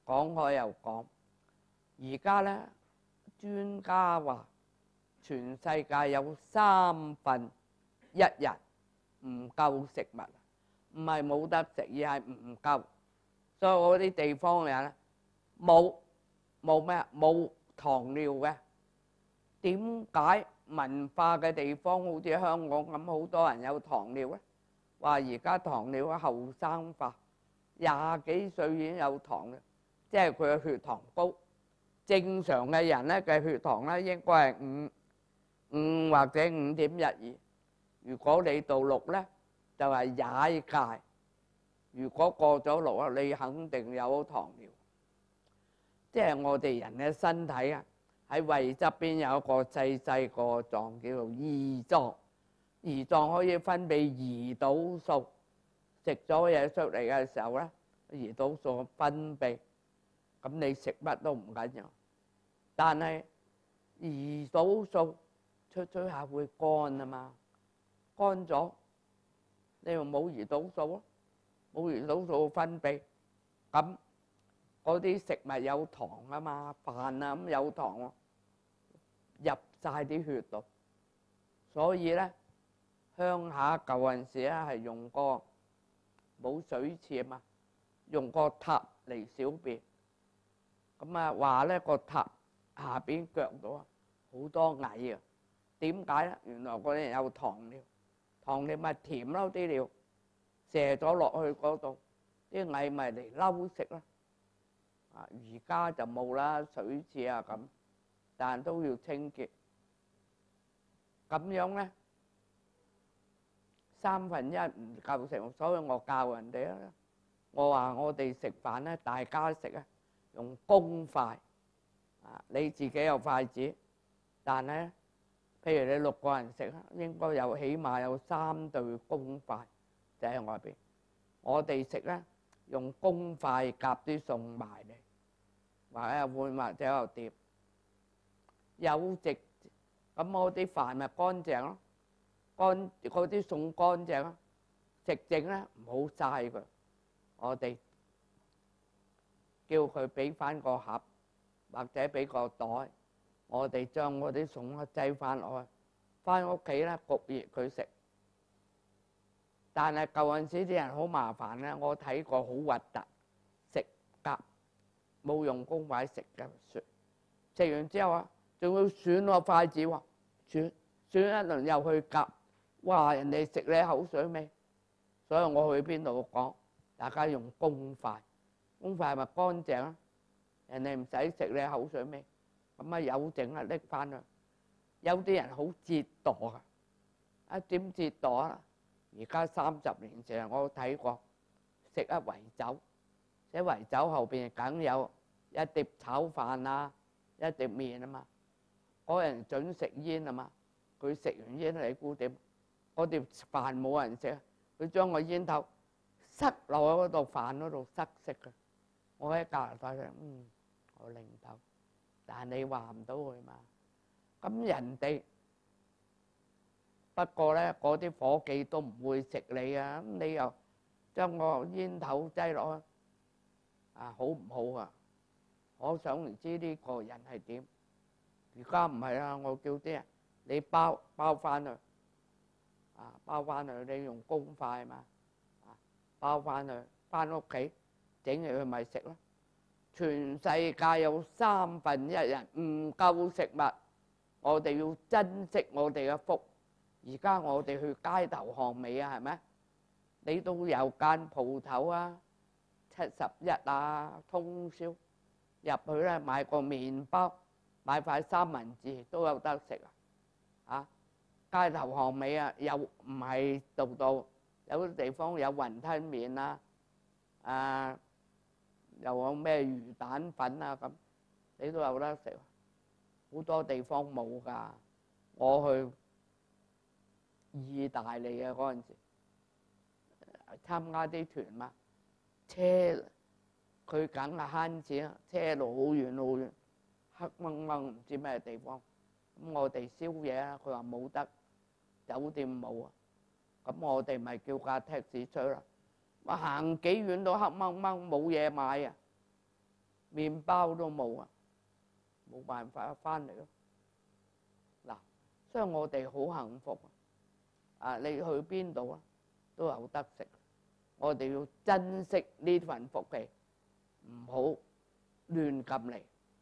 講開又講，而家咧專家話全世界有三分一人唔夠食物，唔係冇得食，而係唔夠。所以我啲地方嘅人咧冇冇咩冇糖尿嘅。點解文化嘅地方好似香港咁好多人有糖尿咧？話而家糖尿嘅後生化，廿幾歲已經有糖尿，即係佢嘅血糖高。正常嘅人咧嘅血糖咧應該係五五或者五點一二，如果你到六咧就係踩界。如果過咗六啊，你肯定有糖尿。即係我哋人嘅身體啊，喺胃側邊有一個細細個臟叫做胰臟，胰臟可以分泌胰島素。食咗嘢出嚟嘅時候咧，胰島素分泌，咁你食乜都唔緊要。但係胰島素出出下會乾啊嘛，乾咗你又冇胰島素咯，冇胰島素分泌，咁嗰啲食物有糖啊嘛，飯啊咁有糖喎，入曬啲血度。所以咧，鄉下舊陣時咧係用個冇水廁啊嘛，用個塔嚟小便。咁啊話咧個塔下邊腳度啊好多蟻啊，點解咧？原來嗰啲人有糖尿，糖尿咪甜咯啲尿，射咗落去嗰度，啲蟻咪嚟嬲食啦。啊，而家就冇啦，水廁啊咁，但都要清潔。咁樣咧，三分一唔夠食，所以我教人哋啊，我話我哋食飯咧，大家食啊，用公筷。啊，你自己有筷子，但咧，譬如你六個人食啊，應該有起碼有三對公筷，就喺外邊。我哋食咧，用公筷夾啲餸埋嚟，或者碗或者有碟，有直咁我啲飯咪乾淨咯，乾嗰啲餸乾淨咯，食剩咧唔好嘥佢，我哋叫佢俾翻個盒。或者俾個袋，我哋將嗰啲餸擠翻落去，翻屋企咧焗熱佢食。但係舊陣時啲人好麻煩咧，我睇過好核突，食夾冇用公筷食嘅，食完之後啊，仲要選個筷子喎，選選一輪又去夾，哇！人哋食你口水味，所以我去邊度講，大家用公筷，公筷咪乾淨啊。人哋唔使食你口水味，咁啊有整啊拎翻去。有啲人好折墮啊！啊點折墮啊？而家三十年前我睇過食一圍酒，喺圍酒後邊梗有一碟炒飯啊，一碟麵啊嘛。嗰人準食煙啊嘛，佢食完煙你估點？嗰碟飯冇人食，佢將個煙頭塞落喺嗰度飯嗰度塞食嘅。我喺隔離睇睇，嗯。我領頭，但係你話唔到佢嘛？咁人哋不過咧，嗰啲夥計都唔會食你啊！咁你又將個煙頭擠落去，啊好唔好啊？我想唔知呢個人係點。而家唔係啦，我叫啲人你包包翻去，啊包翻去，你用公筷嘛，啊包翻去，翻屋企整嚟佢咪食咯。全世界有三分一人唔夠食物，我哋要珍惜我哋嘅福。而家我哋去街頭巷尾啊，係咪？你都有間鋪頭啊，七十一啊，通宵入去咧買個麵包，買塊三文治都有得食啊！啊，街頭巷尾啊，有唔係度度有啲地方有雲吞麵啊，啊〜又有咩魚蛋粉啊咁，你都有得食。好多地方冇㗎。我去意大利啊嗰陣時，參加啲團嘛，車佢梗係慳錢啊，車路好遠好遠，黑掹掹唔知咩地方。咁我哋宵夜啊，佢話冇得，酒店冇啊。咁我哋咪叫架的士追啦。我行幾遠都黑掹掹冇嘢買啊！ 麵包都冇啊，冇辦法翻嚟咯。嗱，所以我哋好幸福啊！你去邊度啊都有得食，我哋要珍惜呢份福氣，唔好亂咁嚟。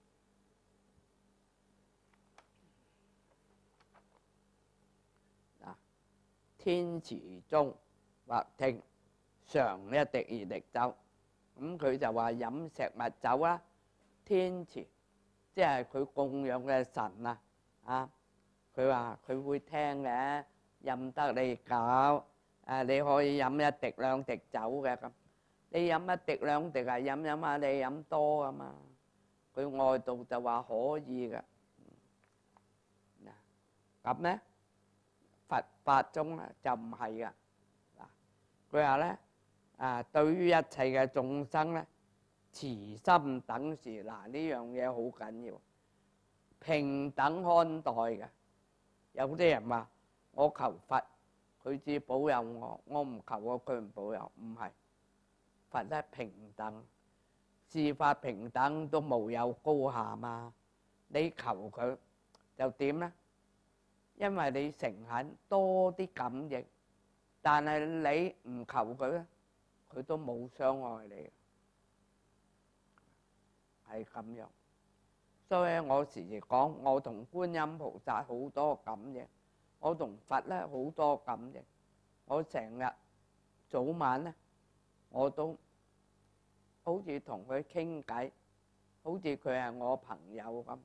嗱，天池中或聽常一滴二滴酒，咁佢就話飲食物酒啦。天池即係佢供養嘅神啊，啊，佢話佢會聽嘅，任得你搞，誒你可以飲一滴兩滴酒嘅咁，你飲一滴兩滴係飲飲下你飲多噶嘛，佢外道就話可以嘅。嗱，咁咧佛法中咧就唔係噶，嗱，佢話咧啊，對於一切嘅眾生咧，慈心等視，嗱呢樣嘢好緊要，平等看待嘅。有啲人話我求佛，佢至保佑我；我唔求我，佢唔保佑。唔係，佛咧平等，事法平等都無有高下嘛。你求佢就點咧？因為你誠懇多啲感應，但係你唔求佢咧，佢都冇傷害你，係咁樣。所以我時時講，我同觀音菩薩好多感應，我同佛咧好多感應。我成日早晚咧，我都好似同佢傾偈，好似佢係我朋友咁。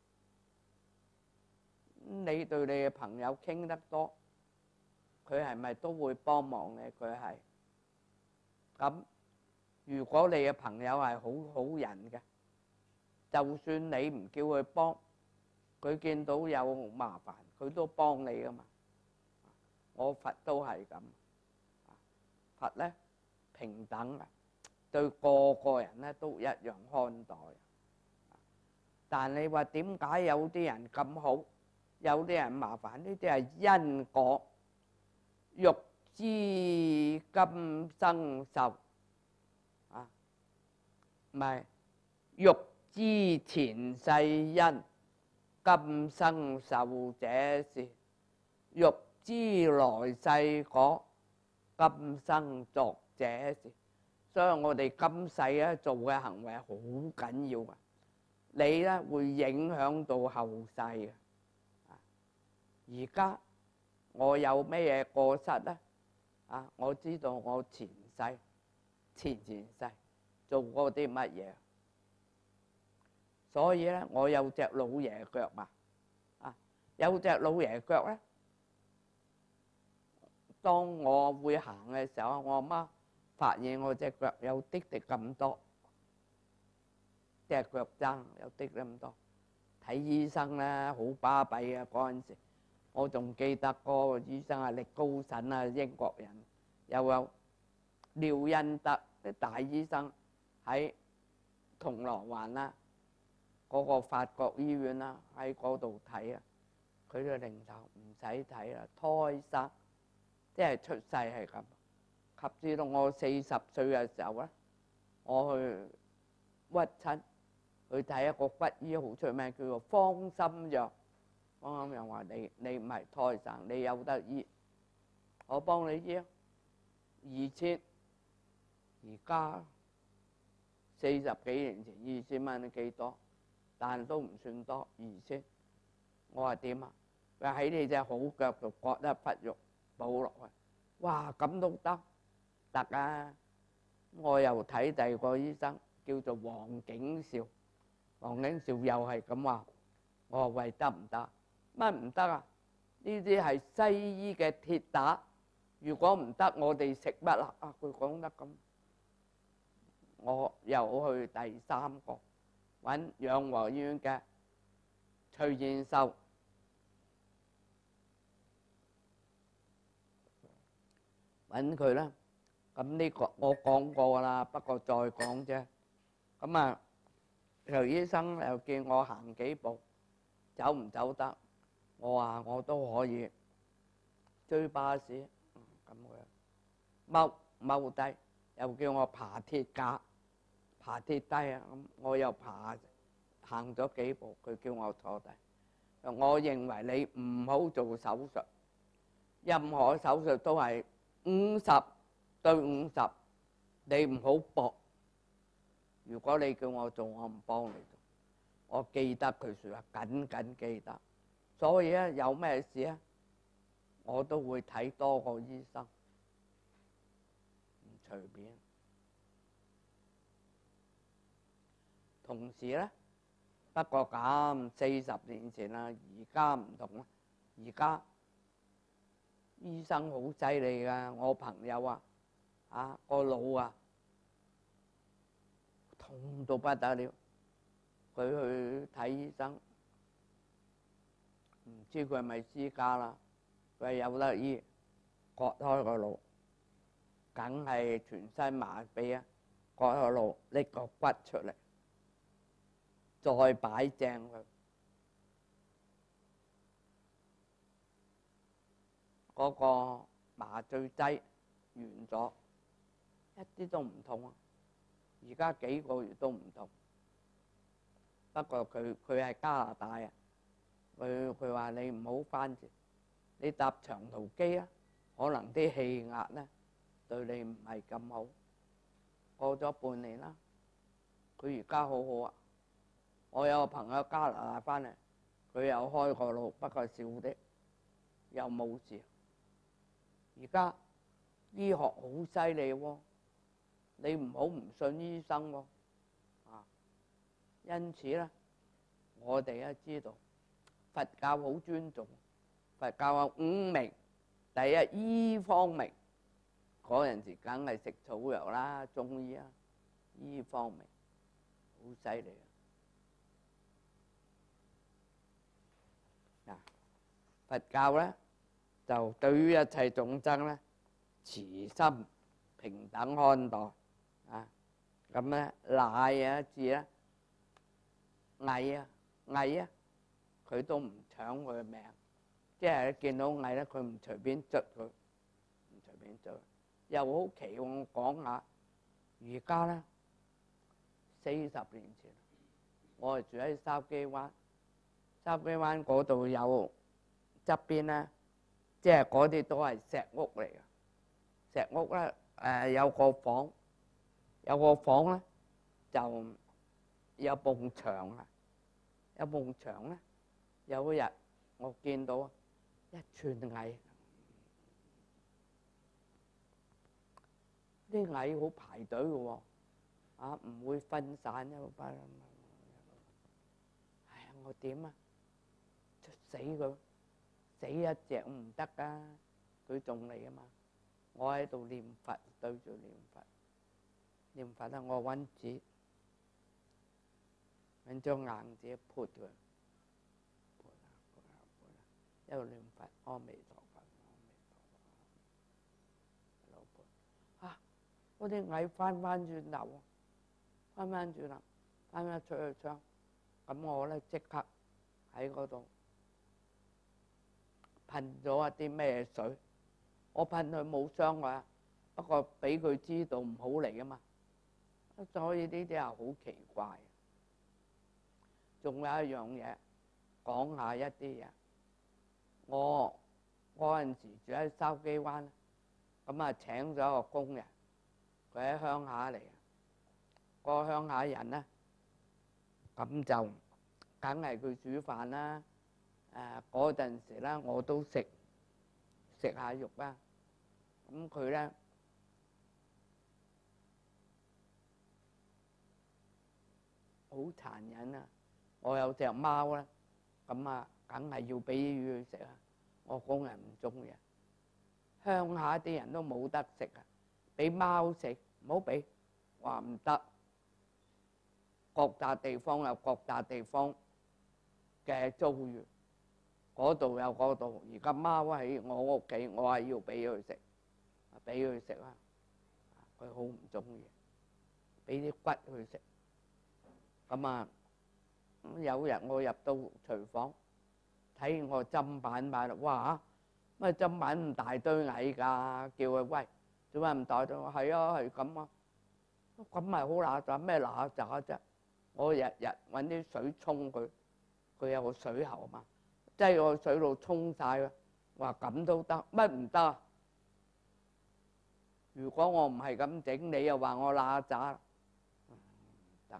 你對你嘅朋友傾得多，佢係咪都會幫忙你？佢係咁。如果你嘅朋友係好好人嘅，就算你唔叫佢幫，佢見到有麻煩，佢都幫你噶嘛。我佛都係咁，佛咧平等嘅，對個個人咧都一樣看待。但你話點解有啲人咁好，有啲人麻煩？呢啲係因果，欲知今生受啊，唔係欲知前世因，今生受者是；欲知來世果，今生作者是。所以我哋今世咧做嘅行為好緊要嘅，你咧會影響到後世嘅。而家我有咩嘢過失咧？啊，我知道我前世、前前世做過啲乜嘢。所以咧，我有隻老爺腳嘛，啊，有隻老爺腳咧。當我會行嘅時候，我阿媽發現我隻腳有啲啲咁多，隻腳踭有啲咁多，睇醫生咧好巴閉啊！嗰陣時，我仲記得嗰個醫生係力高神啊，英國人，又有廖恩德啲大醫生喺銅鑼灣啦。嗰個法國醫院啦，喺嗰度睇啊，佢嘅靈頭唔使睇啦，胎生即係出世係咁。及至到我四十歲嘅時候咧，我去屈親去睇一個骨醫好出名，叫做方心藥。方心藥話：你你唔係胎生，你有得醫，我幫你醫。二千，而家四十幾年前二千蚊幾多？但都唔算多，二千。我話點啊？佢喺你隻好腳度割一忽肉補落去。哇！咁都得得啊！我又睇第二個醫生，叫做黃景兆。黃景兆又係咁話。我話喂，得唔得？乜唔得啊？呢啲係西醫嘅鐵打，如果唔得，我哋食乜啦？啊！佢講得咁，我又去第三個。揾養和醫院嘅徐燕秀，揾佢啦。咁呢個我講過啦，不過再講啫。咁啊，徐醫生又叫我行幾步，走唔走得？我話我都可以追巴士，咁樣踎踎低，又叫我爬鐵架。 爬跌低啊！咁我又爬行咗幾步，佢叫我坐低。我認為你唔好做手術，任何手術都係五十對五十，你唔好搏。如果你叫我做，我唔幫你做。我記得佢説話，緊緊記得。所以咧，有咩事啊，我都會睇多個醫生，唔隨便。同時咧，不過咁四十年前啦，而家唔同啦。而家醫生好犀利㗎，我朋友啊，啊個腦啊痛到不得了，佢去睇醫生，唔知佢係咪私家啦，佢係有得醫，割開個腦，梗係全身麻痹啊，割開個腦拎個骨出嚟。再擺正佢，嗰個麻醉劑完咗，一啲都唔痛啊！而家幾個月都唔痛。不過佢佢係加拿大啊，佢佢話你唔好翻住，你搭長途機啊，可能啲氣壓咧對你唔係咁好。過咗半年啦，佢而家好好啊！我有個朋友加拿大翻嚟，佢又開個腦，不過少啲，又冇事。而家醫學好犀利喎，你唔好唔信醫生喎，啊！因此咧，我哋咧知道佛教好尊重，佛教有五明，第一醫方明，嗰陣時梗係食草藥啦，中醫啊，醫方明好犀利啊！佛教咧就對於一切眾生咧慈心平等看待啊，咁咧賴啊字咧蟻啊蟻啊，佢都唔搶佢嘅命，即係見到蟻咧，佢唔隨便捽佢，唔隨便捽。又好奇喎，我講下，而家咧四十年前，我係住喺筲箕灣，筲箕灣嗰度有。側邊咧，即係嗰啲都係石屋嚟嘅。石屋咧，誒有個房，有個房咧就有埲牆啊，有埲牆咧。有一日我見到一串蟻，啲蟻好排隊嘅喎，啊唔會分散一班。哎呀，我點啊？出死佢！死一隻唔得噶，佢仲嚟啊嘛！我喺度念佛，對住念佛，念佛啦！我揾紙，揾張硬紙潑佢，潑啊潑啊潑啊，一路念佛，阿彌陀佛，阿彌陀佛，一路潑。啊！嗰啲蟻翻翻轉頭，翻翻轉頭，翻翻出去窗，咁我咧即刻喺嗰度。噴咗一啲咩水？我噴佢冇傷害，不過俾佢知道唔好嚟啊嘛。所以呢啲係好奇怪。仲有一樣嘢，講下一啲嘢。我嗰陣時住喺筲箕灣，咁啊請咗一個工人，佢喺鄉下嚟啊。個鄉下人咧，咁就梗係佢煮飯啦。誒嗰陣時咧，我都食食下肉啦。咁佢咧好殘忍啊！我有隻貓咧，咁啊，梗係要俾魚佢食啊。我工人唔中意，鄉下啲人都冇得食啊，俾貓食唔好俾，話唔得。各笪地方有各笪地方嘅遭遇。嗰度有嗰度，而家貓喺我屋企，我係要俾佢食，俾佢食啦。佢好唔中意，俾啲骨佢食。咁啊，有日我入到廚房，睇我砧板擺度，哇！乜砧板咁大堆蟻㗎？叫佢喂，做咩咁大堆？係啊，係咁啊。 咁咪好嗱喳咩嗱喳啫？我日日揾啲水沖佢，佢有個水喉嘛，即係個水度沖晒佢。話咁都得，乜唔得？如果我唔係咁整，你又話我嗱喳，唔得。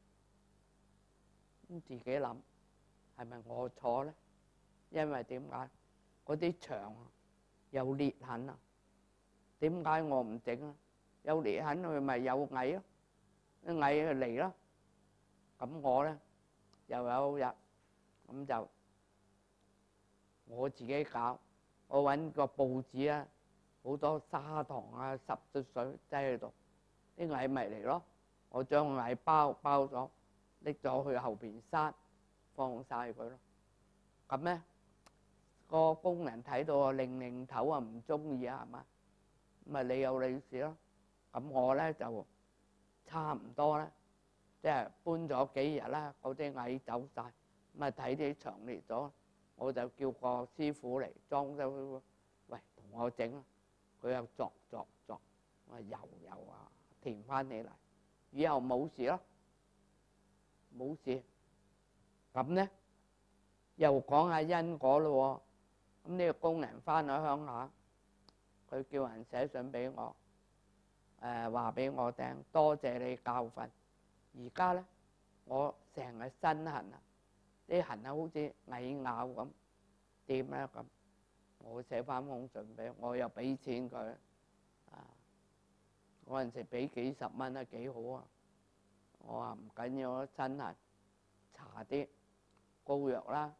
咁自己諗係咪我錯咧？因為點解嗰啲牆有裂痕啊？點解我唔整啊？有裂痕佢咪有蟻咯，啲蟻就嚟啦。咁我咧又有日咁就我自己搞，我揾個報紙啊，好多砂糖啊，濕咗水擠喺度，啲蟻咪嚟咯。我將個蟻包包咗，拎咗去後邊山放晒佢咯。咁咧個工人睇到啊，擰擰頭啊，唔中意啊，係嘛？咁啊，你有你事咯。咁我咧就差唔多咧，即係搬咗幾日啦，嗰啲蟻走晒，咁啊睇啲牆裂咗，我就叫個師傅嚟裝修，喂，同我整啊。佢又鑿鑿鑿，我油油啊填翻起嚟，以後冇事咯，冇事。咁咧又講下因果咯喎。咁呢個工人翻咗鄉下，佢叫人寫信俾我，誒話俾我聽，多謝你教訓。而家咧我成日身痕啊，啲痕啊好似蟻咬咁，點咧咁？我寫翻封信俾，我又俾錢佢啊！嗰陣時俾幾十蚊啊，幾好啊！我話唔緊要啊，身痕搽啲膏藥啦。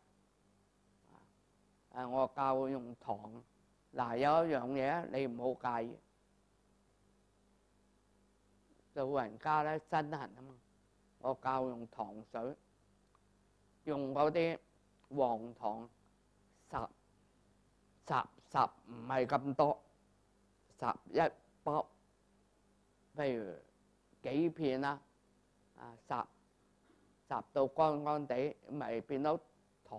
誒，我教佢用糖。嗱，有一樣嘢你唔好介意，老人家咧身痕啊嘛，我教用糖水，用嗰啲黃糖烚。烚烚唔係咁多，烚一包，譬如幾片啦，啊烚烚到乾乾地，咪變到糖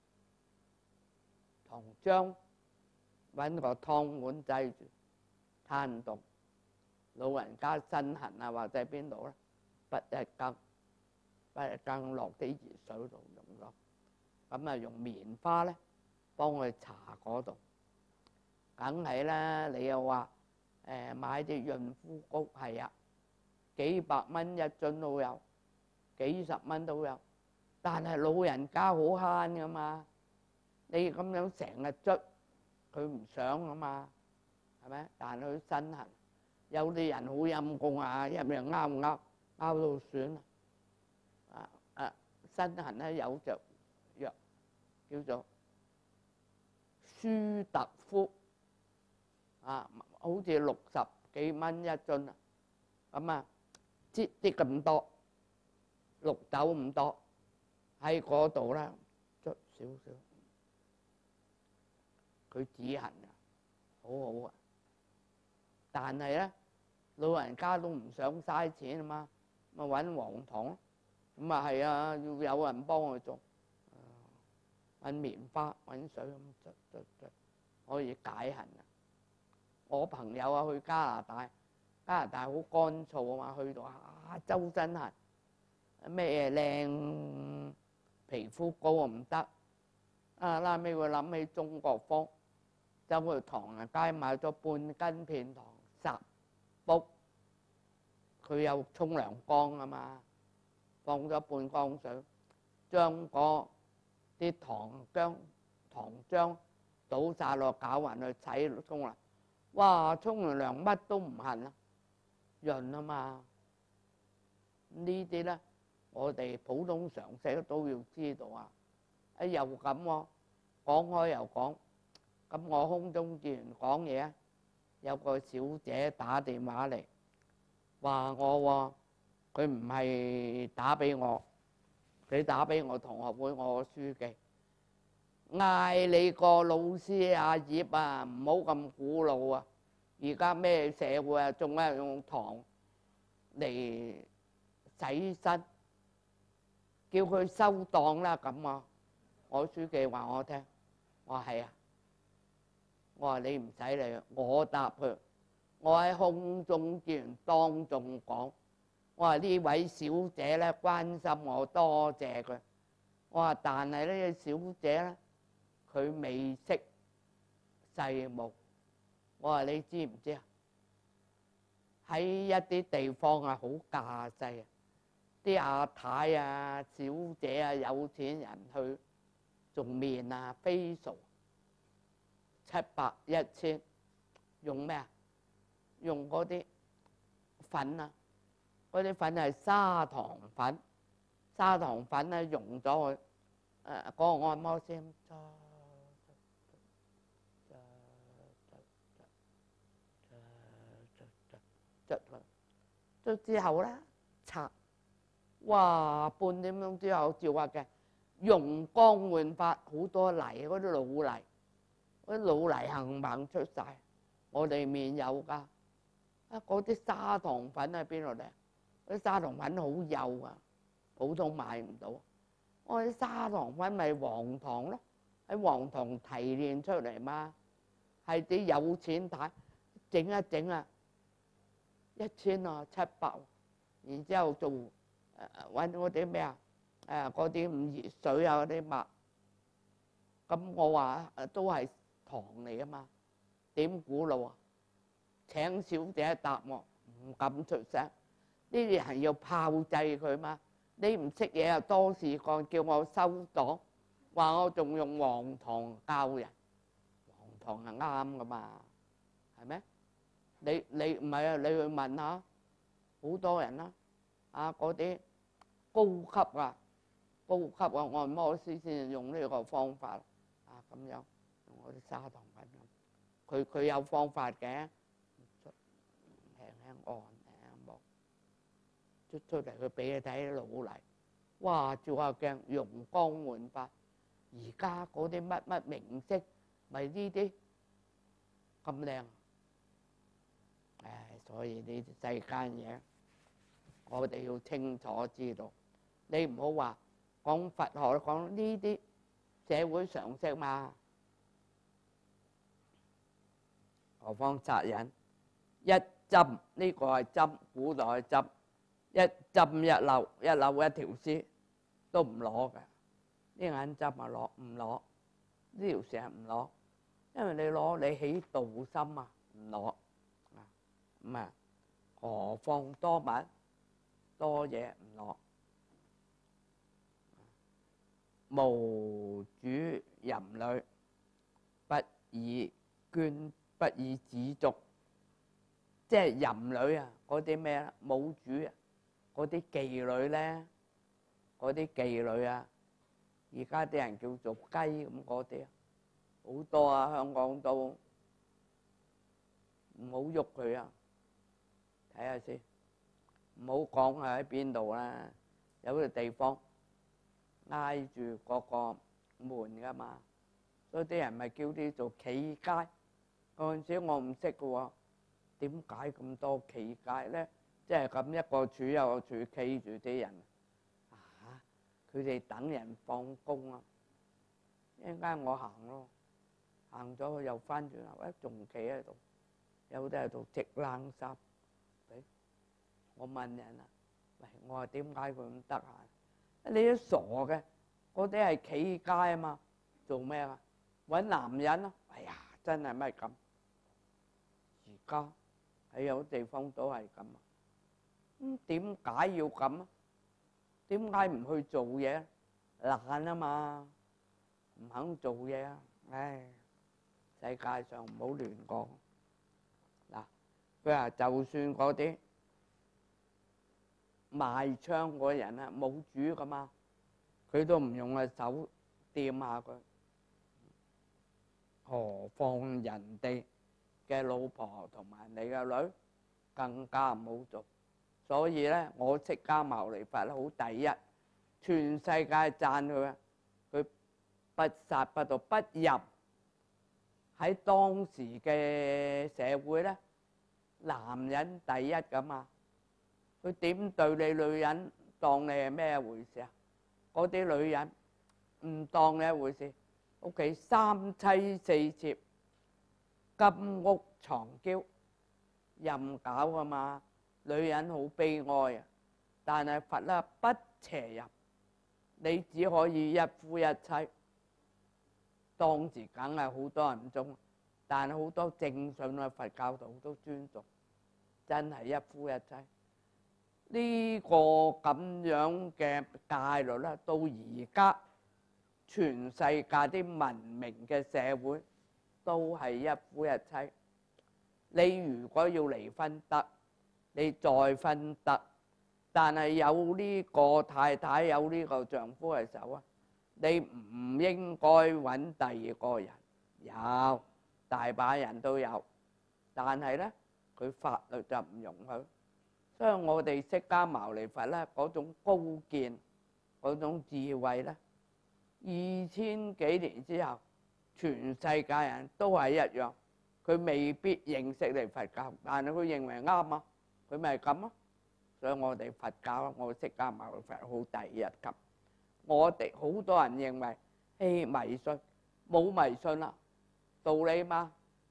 糖漿，揾個湯碗擠住攤凍。老人家身痕啊，或者邊度咧，滗一羹，滗一羹落啲熱水度用咗，咁啊用棉花咧。幫佢搽嗰度，梗係啦！你又話誒買啲潤膚膏，係啊，幾百蚊一樽都有，幾十蚊都有。但係老人家好慳噶嘛，你咁樣成日捽，佢唔想噶嘛，係咪？但係佢身痕，有啲人好陰功啊，一樣拗唔拗，拗到損啊！啊身痕咧有隻藥叫做舒特膚啊，好似六十幾蚊一樽啊，咁啊，擠啲咁多，綠豆咁多喺嗰度啦，捽少少，佢止痕啊，好好啊。但係咧，老人家都唔想嘥錢啊嘛，咪揾黃糖，咁啊係啊，要有人幫佢做。揾棉花揾水咁捽捽捽，可以解痕啊！我朋友啊去加拿大，加拿大好乾燥啊嘛，去到啊周身痕，咩靚皮膚膏啊唔得，啊拉尾會諗起中國風，走去唐人街買咗半斤片糖烚煲，佢有沖涼缸啊嘛，放咗半缸水，將個啲糖漿糖漿倒晒落攪勻去洗沖涼，哇！沖完涼乜都唔痕啦，潤啊嘛。呢啲咧，我哋普通常識都要知道啊。啊又咁喎，講開又講，咁我空中自然講嘢啊。有個小姐打電話嚟話我喎，佢唔係打俾我。佢打俾我同學會我個書記，嗌你個老師阿葉啊，唔好咁古老啊！而家咩社會啊，仲係用糖嚟洗身，叫佢收檔啦咁啊！我書記話我聽，我話係啊，我話你唔使嚟，我答佢，我喺空中見當眾講， 我話呢位小姐咧關心我，多謝佢。我話但係呢小姐咧，佢未識世務。我話你知唔知啊？喺一啲地方啊，好架勢啊，啲阿太啊、小姐啊、有錢人去做面啊、facial，七百一千，用咩啊？用嗰啲粉啊，嗰啲粉係砂糖粉，砂糖粉咧溶咗去誒嗰個按摩師捽佢，捽之後咧擦，哇！半點鐘之後照下鏡，容光煥發，好多泥，嗰啲老泥，嗰啲老泥冚唪唥出晒。我哋面有㗎，啊嗰啲砂糖粉喺邊度嚟？嗰啲砂糖粉好幼啊，普通買唔到。我啲砂糖粉咪黃糖咯，喺黃糖提煉出嚟嘛，係啲有錢太整一整啊！一千啊七百，然之後做誒揾嗰啲咩啊誒嗰啲五葉水啊嗰啲墨，咁我話都係糖嚟啊嘛，點估路啊？請小姐答我，唔敢出聲，呢啲係要炮製佢嘛？你唔識嘢又多事幹，叫我收檔，話我仲用黃糖教人，黃糖係啱噶嘛？係咩？你你唔係啊？你去問下，好多人啦，啊嗰啲高級啊，高級啊按摩師先用呢個方法啊咁樣，用嗰啲砂糖粉咁，佢佢有方法嘅，輕輕按輕輕摸，捽出嚟佢俾你睇老泥，哇！照下鏡容光煥發，而家嗰啲乜乜明星咪呢啲咁靚。唉，所以呢啲世間嘢，我哋要清楚知道。你唔好話講佛學，講呢啲社會常識嘛。何況殺人一針，呢個係針，古代係針，一針一漏，一漏一條絲都唔攞㗎。呢眼針啊攞唔攞？呢條蛇唔攞，因為你攞你起妒心啊，唔攞。咁啊，何況多物多嘢唔攞，無主淫女，不以捐，不以止足。即係淫女啊，嗰啲咩啦，冇主啊，嗰啲妓女咧，嗰啲妓女啊，而家啲人叫做雞咁嗰啲啊，好多啊，香港都唔好喐佢啊！睇下先，唔好講係喺邊度啦。有個地方挨住嗰個門噶嘛，所以啲人咪叫啲做企街。嗰陣時我唔識嘅喎，點解咁多企街咧？即係咁一個柱有個柱企住啲人啊！佢哋等人放工啊！一陣間我行咯，行咗又翻轉頭，誒仲企喺度，有啲喺度織冷衫。我問人啊，喂，我話點解佢咁得閒？你都傻嘅，嗰啲係企街啊嘛，做咩啊？揾男人咯。哎呀，真係乜咁？而家喺有地方都係咁啊。咁點解要咁啊？點解唔去做嘢？懶啊嘛，唔肯做嘢啊！唉，世界上唔好亂講。嗱，佢話就算嗰啲賣槍嗰人啊，冇主噶嘛，佢都唔用個手掂下佢，何況人哋嘅老婆同埋你嘅女，更加唔好做。所以咧，我釋迦牟尼佛好第一，全世界讚佢啊！佢不殺不盜不淫。喺當時嘅社會咧，男人第一噶嘛。佢點對你女人當你係咩回事啊？嗰啲女人唔當你一回事，屋企三妻四妾，金屋藏嬌，任搞啊嘛！女人好悲哀啊！ 但係佛咧不邪淫，你只可以一夫一妻。當時梗係好多人唔中，但係好多正信嘅佛教徒都尊重，真係一夫一妻。呢個咁樣嘅戒律咧，到而家全世界啲文明嘅社會都係一夫一妻。你如果要離婚得，你再婚得，但係有呢個太太有呢個丈夫嘅時候啊，你唔應該揾第二個人。有大把人都有，但係咧佢法律就唔容許。所以我哋釋迦牟尼佛咧嗰種高見、嗰種智慧咧，二千幾年之後，全世界人都係一樣。佢未必認識你佛教，但係佢認為啱啊，佢咪咁咯。所以我哋佛教，我釋迦牟尼佛好第一級。我哋好多人認為，誒迷信，冇迷信啦，道理嘛。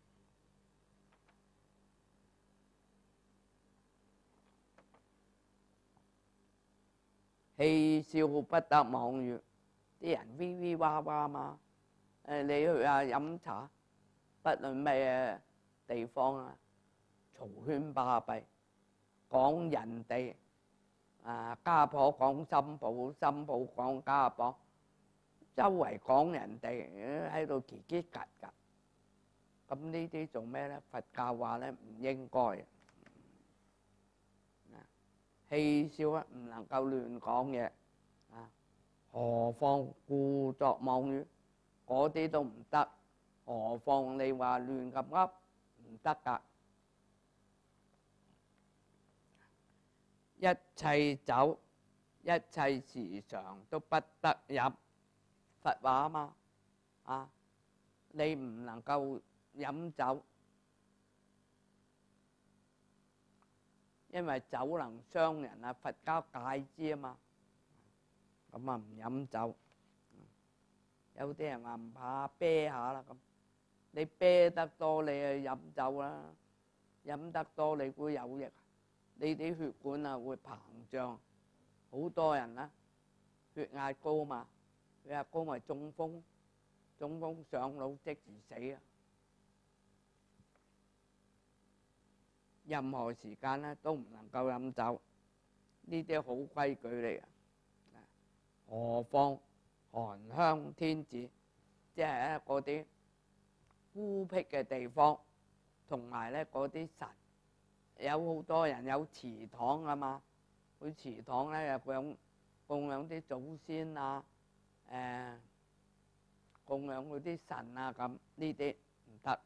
戲笑不得妄語，啲人嗶嗶哇哇嘛。誒，你去啊飲茶，不論咩地方啊，嘈喧巴閉，講人哋啊家婆講新抱，新抱講家婆，周圍講人哋喺度嘰嘰格格。咁呢啲做咩咧？佛教話咧唔應該。戲笑啊，唔能夠亂講嘢啊！何況故作妄語，嗰啲都唔得。何況你話亂咁噏唔得㗎。一切酒，一切時常都不得飲。佛話啊嘛，啊，你唔能夠飲酒。因為酒能傷人啊，佛教戒之啊嘛，咁啊唔飲酒。有啲人話唔怕啤下啦咁，你啤得多你去飲酒啦，飲得多你估有益？你啲血管啊會膨脹，好多人啊血壓高嘛，血壓高咪中風，中風上腦即時死啊！任何時間咧都唔能夠飲酒，呢啲好規矩嚟嘅。何況寒香天子，即係咧嗰啲孤僻嘅地方，同埋咧嗰啲神，有好多人有祠堂啊嘛，佢祠堂咧又供供養啲祖先啊，誒供養嗰啲神啊咁，呢啲唔得。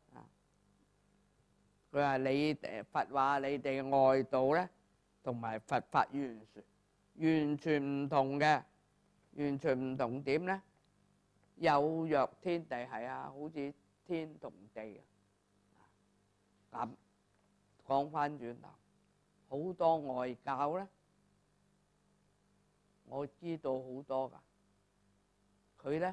佢話你誒佛話你哋外道咧，同埋佛法完全完全唔同嘅，完全唔同點咧？有若天地係啊，好似天同地啊。咁講翻轉頭，好多外教咧，我知道好多㗎。佢咧，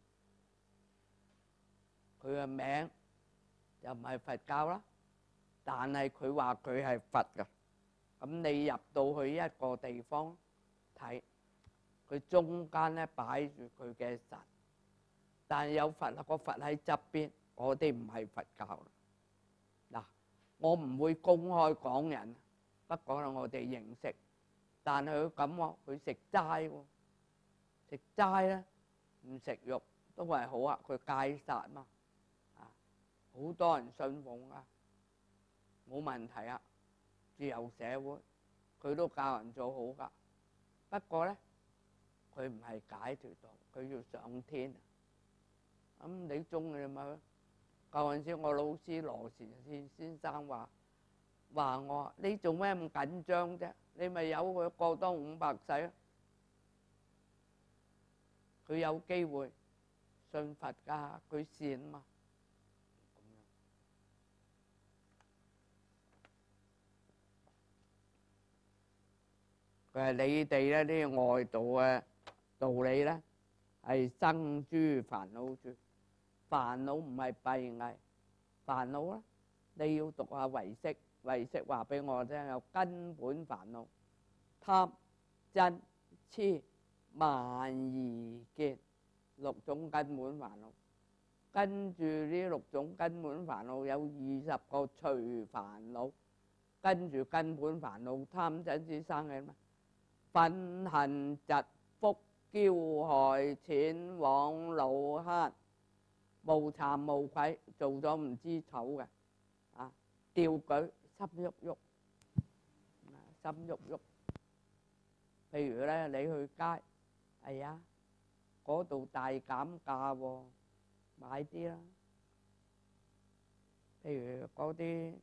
佢嘅名又唔係佛教啦。但係佢話佢係佛㗎，咁你入到去一個地方睇，佢中間咧擺住佢嘅神，但係有佛個佛喺側邊，嗰啲唔係佛教。嗱，我唔會公開講人，不過咧我哋認識，但係佢咁喎，佢食齋喎，食齋咧唔食肉都係好啊，佢戒殺嘛，啊，好多人信奉啊。冇問題啊，自由社會，佢都教人做好噶。不過咧，佢唔係解脫道，佢要上天。咁你中意咪？舊陣時我老師羅善先先生話話我，你做咩咁緊張啫？你咪由佢過多五百世啊！佢有機會信佛噶，佢善啊嘛。佢係你哋咧啲外道嘅道理咧，係生諸煩惱處。煩惱唔係閉翳，煩惱咧你要讀下唯識，唯識話俾我聽有根本煩惱。 貪、嗔、痴、慢、疑、見六種根本煩惱。跟住呢六種根本煩惱有二十個隨煩惱，跟住根本煩惱貪嗔痴生起咩？憤恨嫉覆驕害錢枉惱慳，無慚無愧，做咗唔知醜嘅啊！掉舉心喐喐，心喐喐。譬如咧，你去街，哎呀，嗰度大減價喎，買啲啦。譬如嗰啲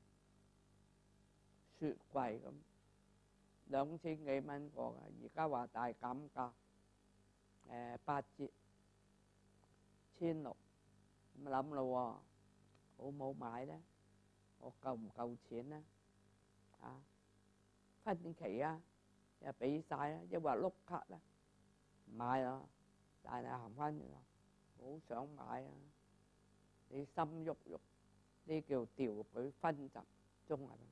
雪櫃咁，兩千幾蚊個嘅，而家話大減價，誒八折，千六，咁諗咯喎，好唔好買咧？我夠唔夠錢咧？啊，分期啊，又俾曬啊，抑或碌卡咧？唔買啦，但係行翻轉頭，好想買啊！你心喐喐，呢叫掉舉分集中啊！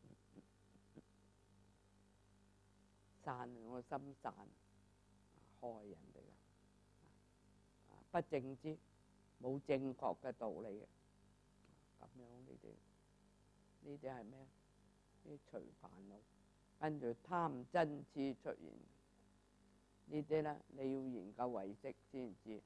散我心散，害人哋啊！不正知，冇正確嘅道理嘅，咁樣呢啲呢啲係咩？呢隨煩惱，跟住貪嗔痴出現，呢啲咧你要研究唯識先知，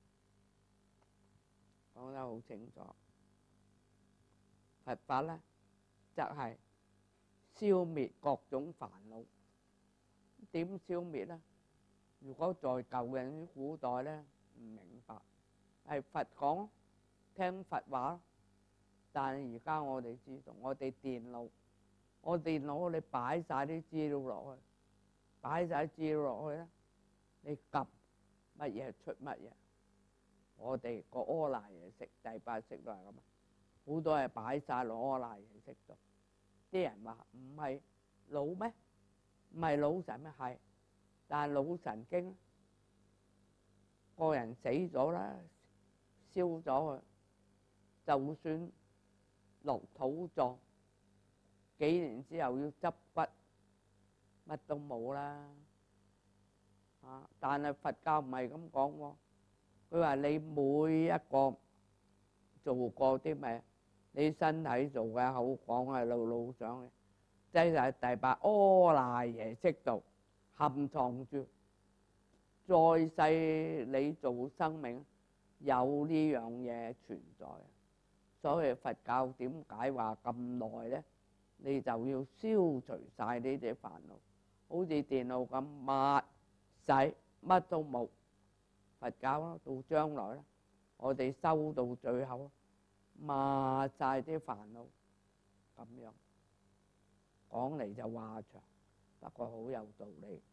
講得好清楚。佛法咧就係消滅各種煩惱。點消滅咧？如果在舊人古代咧唔明白，係佛講聽佛話，但係而家我哋知道，我哋電腦，我電腦你擺曬啲資料落去，擺曬資料落去咧，你撳乜嘢出乜嘢。我哋個阿賴耶識第八識都係咁啊，好多係擺曬落阿賴耶識度。啲人話唔係腦咩？唔係腦神咩？係，但係腦神經個人死咗啦，燒咗佢，就算落土葬，幾年之後要執骨，乜都冇啦。啊！但係佛教唔係咁講喎，佢話你每一個做過啲咩，你身體做嘅、口講嘅、路路上嘅，即係第八阿賴耶識度含藏住，在世你做生命有呢樣嘢存在，所以佛教點解話咁耐咧？你就要消除晒呢啲煩惱，好似電腦咁抹洗乜都冇。佛教啦，到將來啦，我哋修到最後抹晒啲煩惱，咁樣。講嚟就話長，不過好有道理。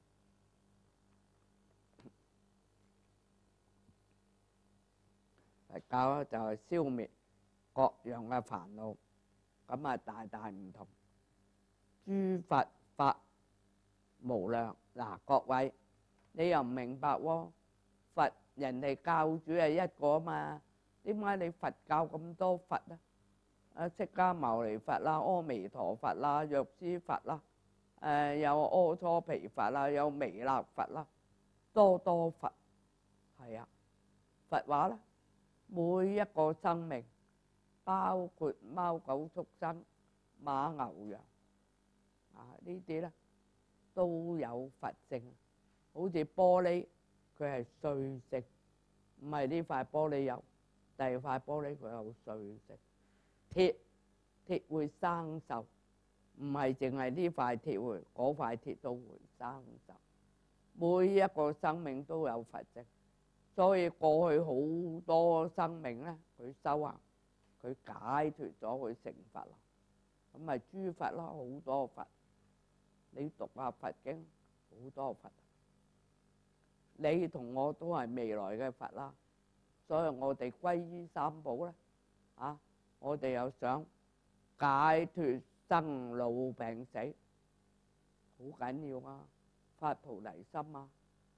佛教咧就係消滅各樣嘅煩惱，咁啊大大唔同。諸佛法無量，嗱各位，你又唔明白喎？佛人哋教主係一個嘛，點解你佛教咁多佛啊？啊，釋迦牟尼佛啦，阿彌陀佛啦，藥師佛啦，誒有阿閦毗佛啦，有彌勒佛啦，多多佛。係啊，佛話咧，每一個生命，包括貓狗畜生、馬牛羊啊，呢啲咧都有佛性。好似玻璃，佢係碎性，唔係呢塊玻璃有，第二塊玻璃佢有碎性。鐵鐵會生鏽，唔係淨係呢塊鐵會，嗰塊鐵都會生鏽。每一個生命都有佛性，所以過去好多生命咧，佢修行，佢解脫咗，佢成佛啦。咁咪諸佛啦，好多佛。你讀下佛經，好多佛。你同我都係未來嘅佛啦，所以我哋皈依三寶咧，啊！我哋又想解脫生老病死，好緊要啊！發菩提心啊！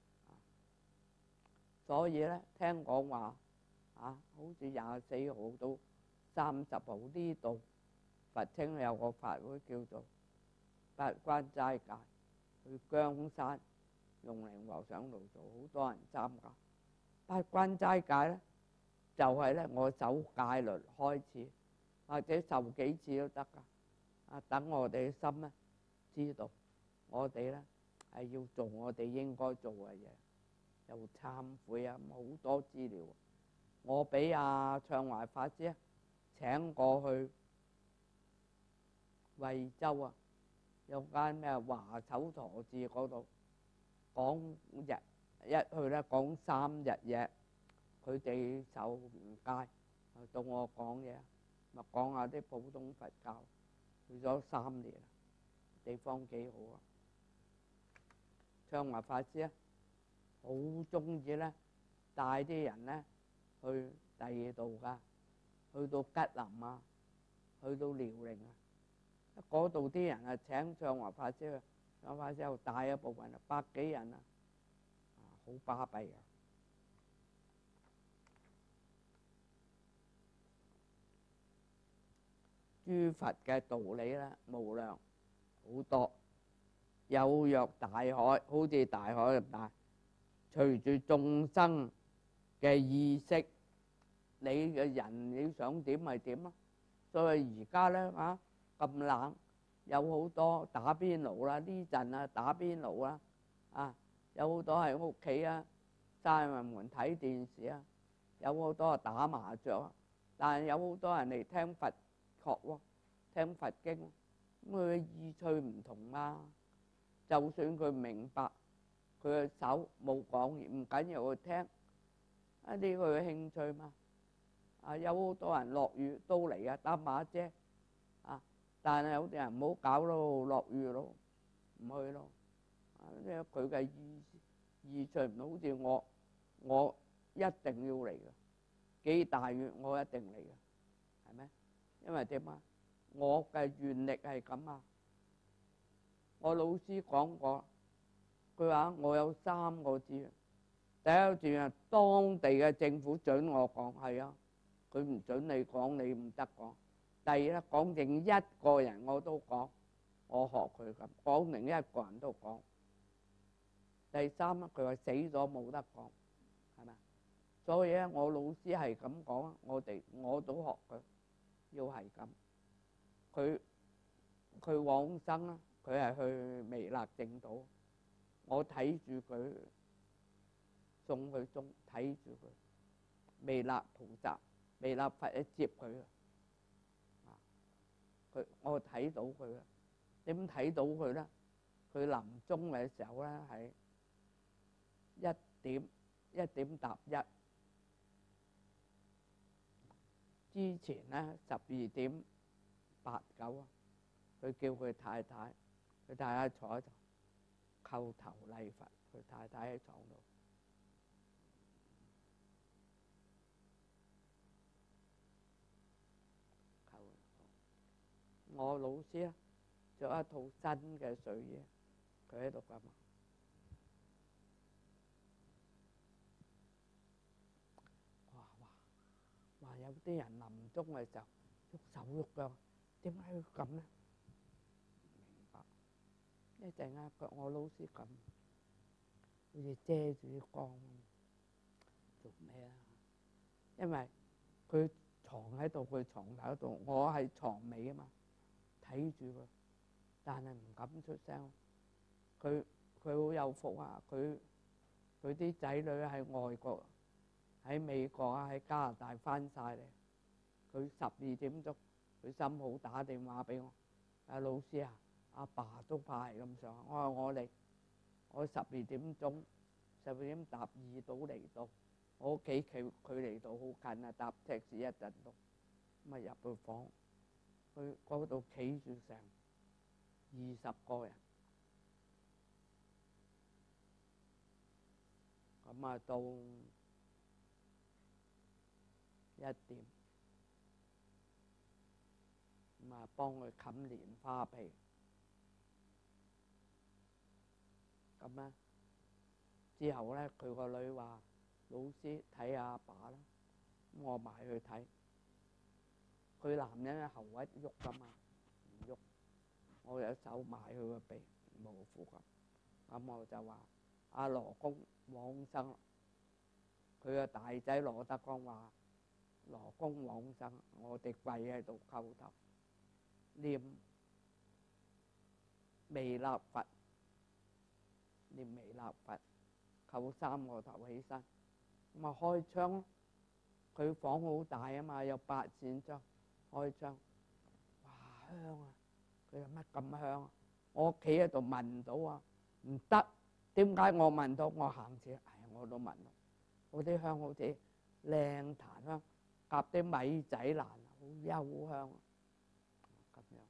所以咧，聽講話啊，好似廿四號到三十號呢度，佛清有個法會叫做八關齋戒， 去姜山用靈和尚度做，好多人參加。八關齋戒咧，就係咧我守戒律開始，或者受幾次都得噶。啊，等我哋嘅心咧知道，我哋咧係要做我哋應該做嘅嘢，又懺悔啊，好多資料。我俾阿暢懷法師請過去惠州啊，有間咩華首陀寺嗰度講日一去咧講三日嘢，佢哋受唔戒，到我講嘢，咪講下啲普通佛教，去咗三年，地方幾好啊！暢懷法師啊，好中意咧帶啲人咧去第二度噶，去到吉林啊，去到遼寧啊，嗰度啲人啊請暢懷法師去，暢懷法師又帶一部分啊，百幾人啊，好巴閉啊！諸佛嘅道理咧無量好多，有若大海，好似大海咁大，隨住眾生嘅意識，你嘅人你想點咪點咯。所以而家咧啊咁冷，有好多打邊爐啦，呢陣啊打邊爐啦，啊有好多喺屋企啊閂埋門睇電視啊，有好多啊打麻雀啊，但係有好多人嚟聽佛學喎，聽佛經，咁佢嘅意趣唔同嘛。就算佢明白，佢嘅手冇講嘢，唔緊要，佢聽一啲佢嘅興趣嘛。啊，有好多人落雨都嚟啊，擔把遮啊，但係有啲人唔好搞咯，落雨咯，唔去咯。因為佢嘅意意趣唔好似我，我一定要嚟嘅，幾大雨我一定嚟嘅，係咪？因為點啊？我嘅願力係咁啊！我老師講過，佢話我有三個志願，第一個志願係當地嘅政府準我講，係啊，佢唔準你講，你唔得講。第二咧，講定一個人我都講，我學佢咁，講定一個人都講。第三咧，佢話死咗冇得講，係咪？所以咧，我老師係咁講，我哋我都學佢，要係咁。佢佢往生啦，佢係去彌勒淨土，我睇住佢送佢中，睇住佢彌勒菩薩、彌勒佛一接佢啊！佢我睇到佢啊，點睇到佢咧？佢臨終嘅時候咧係一點一點踏一，之前咧十二點八九啊，佢叫佢太太，佢太太坐喺度叩頭禮佛，佢太太喺床度。我老師啊，着一套新嘅睡衣，佢喺度咁啊。哇哇哇！有啲人臨終嘅時候喐手喐腳，點解要咁咧？明白？一陣啊，我老師咁，好似遮住啲光，做咩啊？因為佢床喺度，佢床頭喺度，我喺床尾啊嘛，睇住佢，但係唔敢出聲。佢佢好有福啊！佢佢啲仔女喺外國，喺美國啊，喺加拿大翻晒嚟。佢十二點鐘，佢心好打電話俾我，阿老師啊，阿爸都怕係咁上。我話我嚟，我十二點鐘，十二點搭二到嚟到，我屋企佢佢嚟到好近啊，搭的士一陣到，咁啊入去房，佢嗰度企住成二十個人，咁啊到一點。咁啊，幫佢冚蓮花被，咁咧之後咧，佢個女話：老師睇下阿爸啦。咁我埋去睇，佢男人嘅喉一喐噶嘛，唔喐，我有手埋佢個鼻，冇呼吸。 咁我就話阿羅公往生，佢個大仔羅德光話羅公往生，我哋跪喺度叩頭念彌勒佛，念彌勒佛，叩三個頭起身，咁啊開窗，佢房好大啊嘛，有八扇窗，開窗，哇香啊！佢話乜咁香啊？我屋企喺度聞到啊，唔得，點解我聞到？我行前，唉，我都聞到，嗰啲香好似靚檀香，夾啲米仔蘭，好幽香啊！咁樣，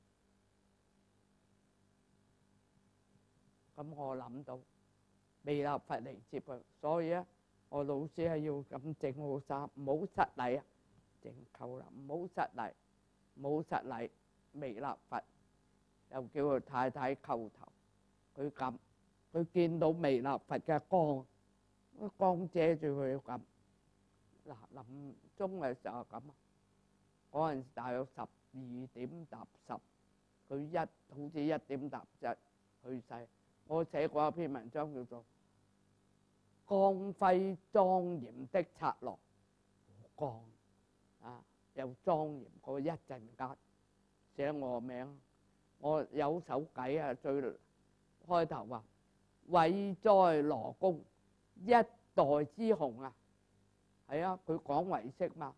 咁我諗到彌勒佛嚟接佢，所以咧，我老師係要咁整好衫，唔好失禮啊！整扣啦，唔好失禮，唔好失禮，彌勒佛。又叫佢太太叩頭，佢咁，佢見到彌勒佛嘅光，光遮住佢咁。嗱，臨終嘅時候咁，嗰陣時大約十二點踏十，佢一好似一點踏一去世。我寫過一篇文章叫做《光輝莊嚴的剎那》，光啊又莊嚴過一陣間，寫我名。我有首偈啊，最開頭話偉哉羅公一代之雄啊，係啊，佢講唯識嘛，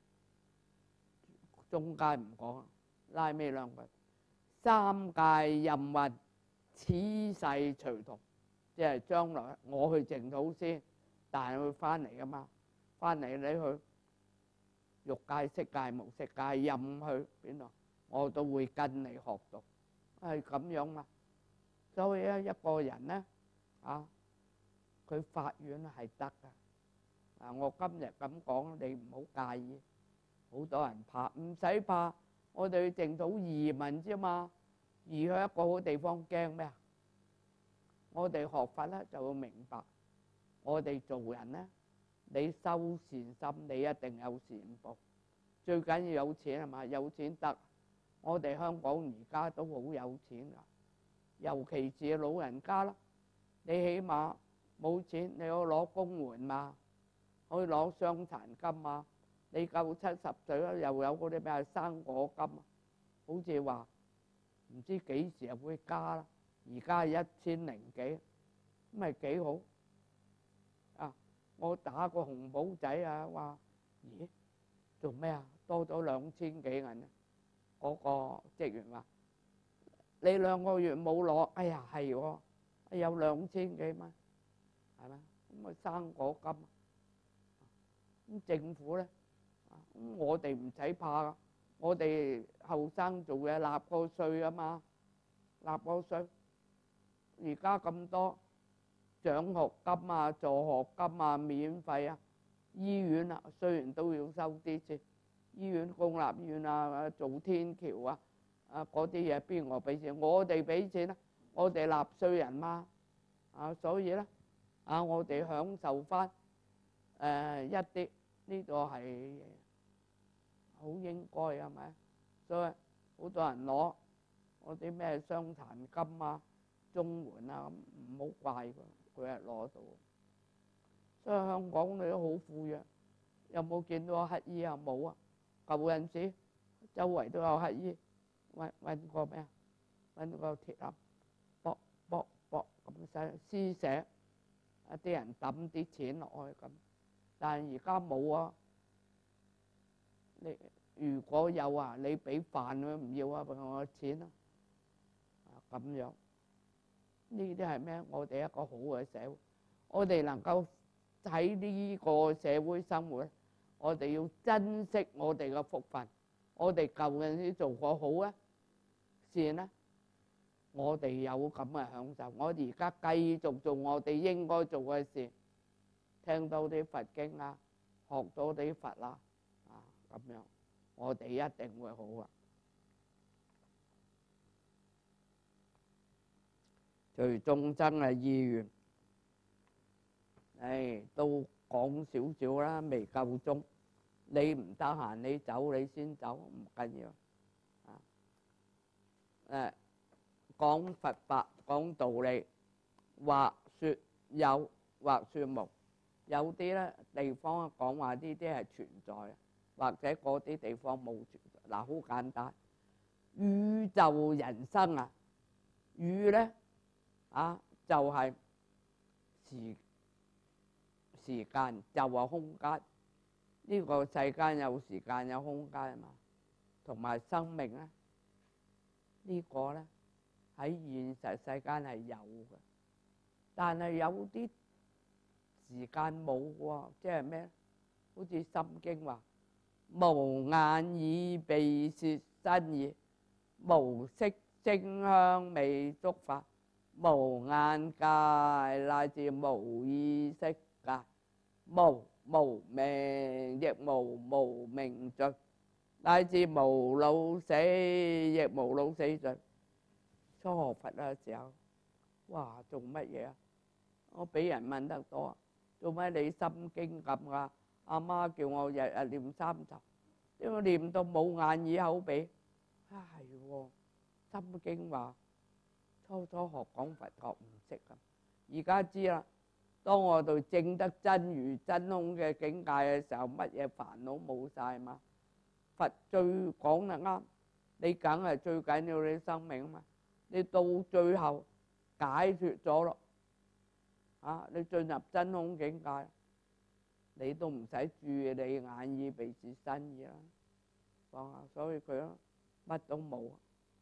中間唔講，拉尾兩句三界任運，此世隨同，即係將來我去淨土先，但係佢翻嚟噶嘛，翻嚟你去欲界、色界、無色界，任去邊度，我都會跟你學到。係咁樣嘛，所以咧一個人咧啊，佢發願係得噶。啊，我今日咁講，你唔好介意。好多人怕，唔使怕。我哋去淨土移民啫嘛，移去一個好地方，驚咩啊？我哋學佛咧就會明白，我哋做人咧，你修善心，你一定有善報。最緊要有錢係嘛，有錢得。我哋香港而家都好有錢噶，尤其是老人家啦。你起碼冇錢，你可以攞公援嘛，可以攞傷殘金啊。你夠七十歲啦，又有嗰啲咩生果金啊，好似話唔知幾時又會加啦。而家係一千零幾，咁咪幾好啊！我打個紅簿仔啊，話咦做咩啊？多咗兩千幾銀啊！嗰個職員話：你兩個月冇攞，哎呀係喎，有兩千幾蚊，係咪？咁咪生果金。咁政府咧，咁我哋唔使怕噶，我哋後生做嘢納個稅啊嘛，納個稅。而家咁多獎學金啊、助學金啊、免費啊，醫院啊雖然都要收啲錢。醫院公立醫院啊，做天橋啊，啊嗰啲嘢邊個俾錢？我哋俾錢啦，我哋納稅人嘛，啊所以咧，啊我哋享受翻誒一啲呢個係好應該係咪？所以好多人攞嗰啲咩傷殘金啊、綜援啊，唔好怪佢，佢係攞到。所以香港你都好富裕，有冇見到乞兒啊？冇啊！舊陣時周圍都有乞兒，揾揾個咩啊？揾個鐵盒，卜卜卜咁細施捨，一啲人抌啲錢落去咁。但係而家冇啊！你如果有啊，你俾飯佢唔要啊，俾我錢啊！啊咁樣，呢啲係咩？我哋一個好嘅社會，我哋能夠喺呢個社會生活咧。我哋要珍惜我哋嘅福分，我哋舊陣時做過好啊善咧，我哋有咁嘅享受。我哋而家繼續做我哋應該做嘅事，聽到啲佛經啊，學到啲佛啦，啊咁樣，我哋一定會好啊。隨眾生嘅意願，誒都講少少啦，未夠鐘。你唔得閒，你走你先走，唔緊要。啊，誒講佛法講道理， 或說有，或說無。有啲咧地方講話呢啲係存在，或者嗰啲地方冇存在。嗱，好簡單，宇宙人生啊，宇咧啊就係時時間，就係空間。呢個世間有時間有空間啊嘛，同埋生命咧，呢個咧喺現實世間係有嘅，但係有啲時間冇喎，即係咩？好似《心經》話：無眼耳鼻舌身意，無色聲香味觸法，無眼界乃至無意識界，無無明亦無無明盡，乃至無老死亦無老死盡。初學佛嘅時候，哇，做乜嘢啊？我俾人問得多，做咩你心經咁噶？阿媽叫我日日念三集，因為念到冇眼耳口鼻。啊係喎，心經話初初學講佛學唔識咁，而家知啦。當我哋證得真如真空嘅境界嘅時候，乜嘢煩惱冇晒嘛？佛最講得啱，你梗係最緊要你生命嘛。你到最後解脫咗咯，啊！你進入真空境界，你都唔使注意你眼耳鼻舌身意啦，放下，所以佢咯乜都冇。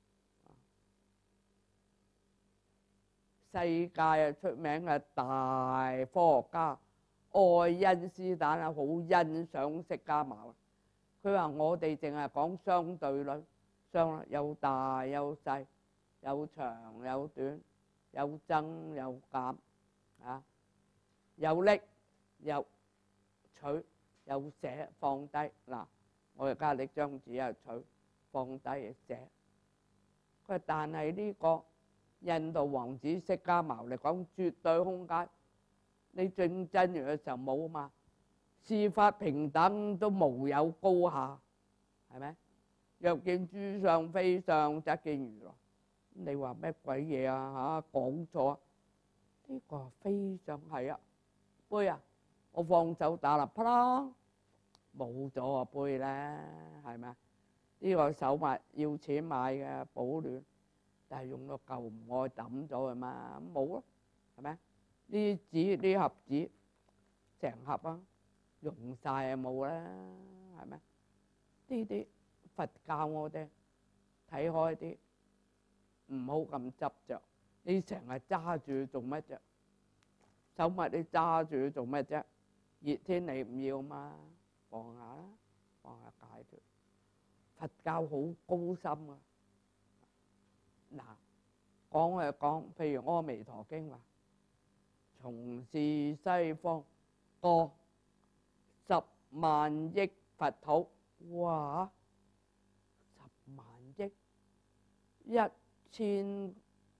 世界啊出名嘅大科學家愛因斯坦啊，好欣賞釋迦牟尼。佢話我哋淨係講相對論，相有大有細，有長有短，有增有減，啊，有拎有取有捨放低。嗱，我而家拎張紙啊，取放低啊捨。佢話但係呢個印度王子釋迦牟尼講絕對空間，你證真如嘅時候冇啊嘛，事法平等都無有高下，係咪？若見諸相非相，則見如來。你話咩鬼嘢啊嚇？講錯，呢個係非相係啊，杯啊，我放手打啦，啪啦，冇咗個杯咧，係咪？呢個手物要錢買嘅保暖。但係用到舊唔愛抌咗佢嘛，冇咯，係咪？呢紙呢盒紙成盒啊，用晒啊冇啦，係咪？呢啲佛教我哋睇開啲，唔好咁執着。你成日揸住做乜啫？手物你揸住做乜啫？熱天你唔要嘛，放下啦，放下解脫。佛教好高深啊！嗱，講就講，譬如《阿彌陀經》話，從是西方過十萬億佛土，哇！十萬億，一千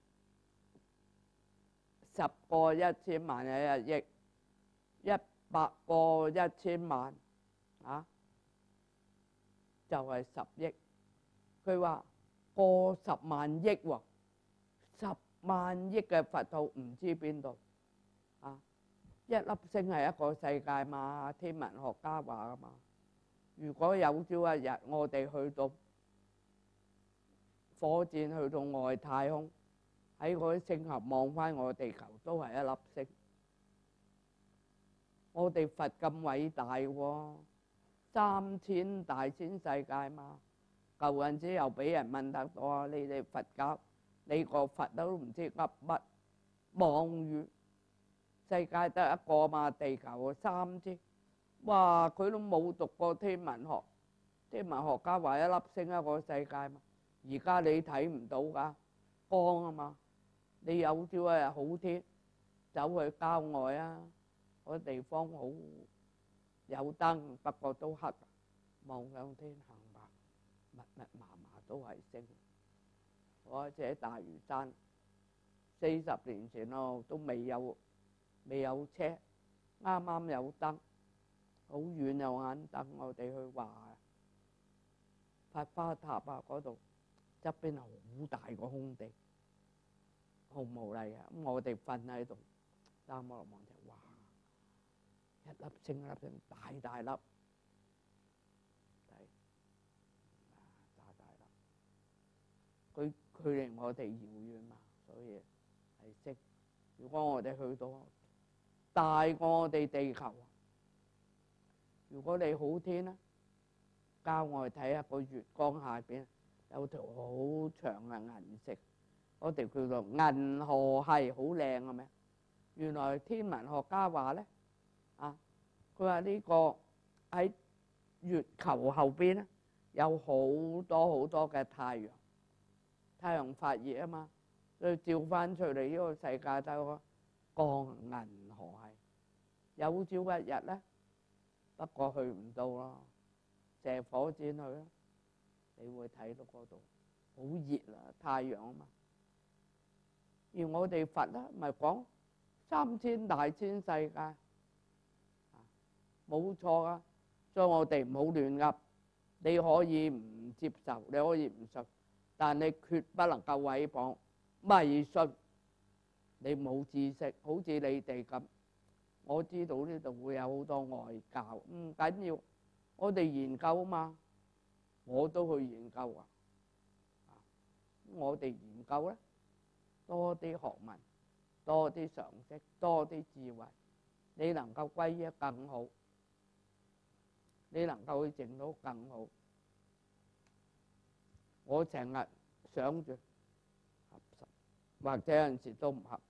十個一千萬係一億，一百個一千萬啊，就係十億。佢話過十萬億喎，十萬億嘅佛土唔知邊度啊！一粒星係一個世界嘛，天文學家話噶嘛。如果有朝一日我哋去到火箭去到外太空，喺嗰啲星球望翻我地球都係一粒星。我哋佛咁偉大喎，三千大千世界嘛。舊陣時又俾人問得多，你哋佛教你個佛都唔知噏乜妄語，世界得一個嘛，地球三千，哇！佢都冇讀過天文學，天文學家話一粒星一個世界嘛。而家你睇唔到㗎，光啊嘛。你有朝一日好天，走去郊外啊，嗰啲地方好有燈，不過都黑，望向天行白。密密麻麻都係星。我喺大嶼山四十年前咯，都未有未有車，啱啱有燈，好遠有眼燈。我哋去話佛花塔啊，嗰度側邊係好大個空地， 好無麗啊！咁我哋瞓喺度，三摩羅望就哇，一粒星一粒星，大大粒，大大粒。佢距離我哋遙遠嘛，所以係識。如果我哋去到大過我哋地球，如果你好天咧，教我哋睇下個月光下邊有條好長嘅銀色。嗰條叫做銀河系，好靚嘅咩？原來天文學家話咧，啊，佢話呢個喺月球後邊咧有好多好多嘅太陽，太陽發熱啊嘛，所以照翻出嚟呢個世界都個光銀河系，有朝一日咧，不過去唔到咯，射火箭去咯，你會睇到嗰度好熱啊，太陽啊嘛。而我哋佛咧，咪講三千大千世界，冇錯啊！所以我哋唔好亂噏。你可以唔接受，你可以唔信，但你決不能夠毀謗迷信。你冇知識，好似你哋咁。我知道呢度會有好多外教，唔緊要，我哋研究啊嘛，我都去研究啊。我哋研究咧。多啲學問，多啲常識，多啲智慧，你能夠歸依更好，你能夠去證到更好。我成日想住合十，或者有陣時都唔合。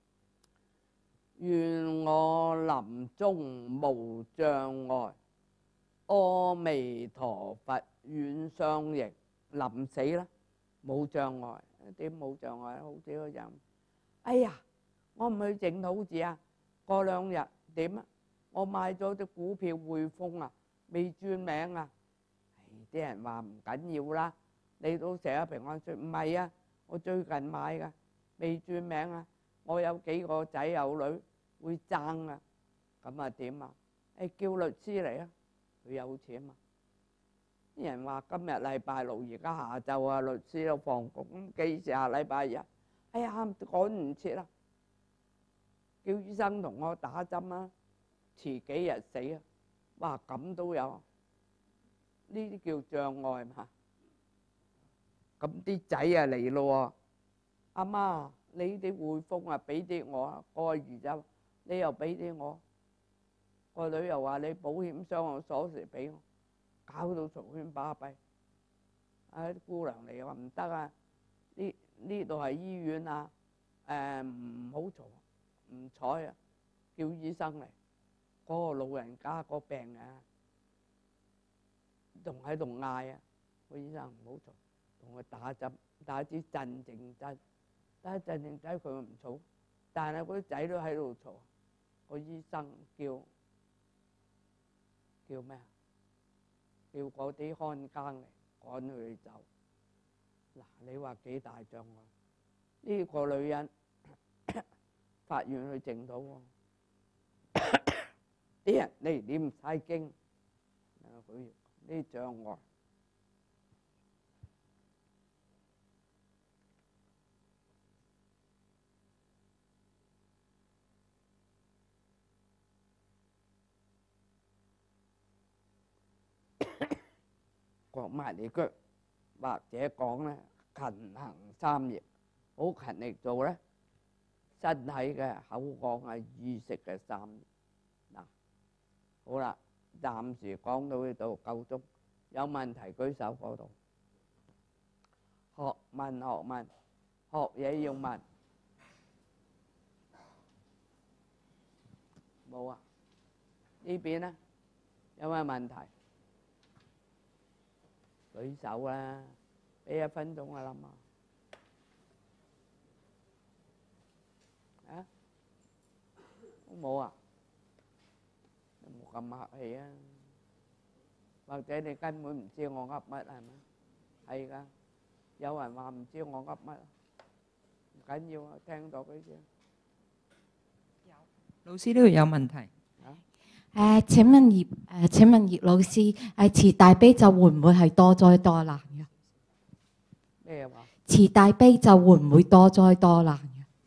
願我臨終無障礙，阿彌陀佛遠相迎。臨死啦，冇障礙。點冇障礙？好似嗰陣，哎呀，我唔去淨土字啊！過兩日點啊？我買咗啲股票匯豐啊，未轉名啊！啲人話唔緊要啦，你都成日平安説唔係啊！我最近買噶，未轉名啊！我有幾個仔有女會爭啊！咁啊點啊？誒叫律師嚟啊！佢有錢嘛？啲人話今日禮拜六，而家下晝啊，律師都放工，咁幾時下禮拜日？哎呀，趕唔切啦！叫醫生同我打針啊，遲幾日死啊！哇，咁都有，呢啲叫障礙嘛？咁啲仔啊嚟咯喎，阿媽，你啲匯豐啊，俾啲我啊，個兒就你又俾啲我，個女又話你保險箱個鎖匙俾我。搞到嘈喧巴閉，啊啲姑娘嚟話唔得啊！呢呢度係醫院啊，誒唔好嘈，唔睬啊！叫醫生嚟，嗰個老人家個病人啊，仲喺度嗌啊！個醫生唔好嘈，同佢打針，打支鎮靜劑，打鎮靜劑佢唔嘈，但係嗰啲仔都喺度嘈，個醫生叫叫咩啊？叫嗰啲看更嚟趕佢走。嗱，你話幾大障礙？呢個女人法院去證到喎，啲人你念晒經，佢呢障礙。講埋你句，或者講咧勤行三業，好勤力做咧，身體嘅、口講嘅、意識嘅三業。嗱，好啦，暫時講到呢度夠鐘，有問題舉手嗰度。學問學問，學嘢要問。冇啊？呢邊咧有咩問題？舉手啦，俾一分鐘啊諗下。啊？冇啊？冇咁客氣啊！或者你根本唔知我噏乜係咪？係㗎，有人話唔知我噏乜，唔緊要啊，聽到佢先。 有老師呢度有問題。 誒，請問葉誒請問葉老師，誒持大悲咒會唔會係多災多難嘅？ 咩話？ 持大悲咒會唔會多災多難嘅？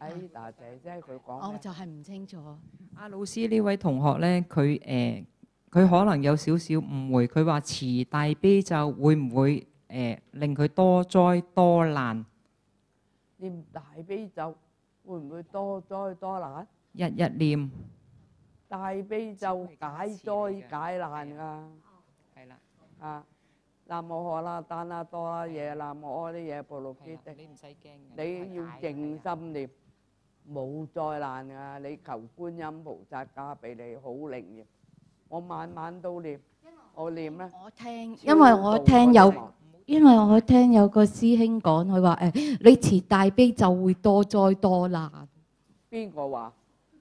Ada姐姐佢講咩？ 我就係唔清楚。 阿老師呢位同學咧，佢誒佢可能有少少誤會，佢話持大悲咒會唔會誒、呃、令佢多災多難？ 念大悲咒會唔會多災多難？ 日日念大悲咒解災解難㗎。 係啦， 啊！南無荷啦丹啦多啦嘢，南無阿啲嘢布魯基的。 你唔使驚嘅， 你要靜心念，冇災難㗎。你求觀音菩薩加俾你好靈驗。我晚晚都念，我念咧。 我聽，因為我聽有，因為我聽有個師兄講，佢話誒，你持大悲咒會多災多難。 邊個話？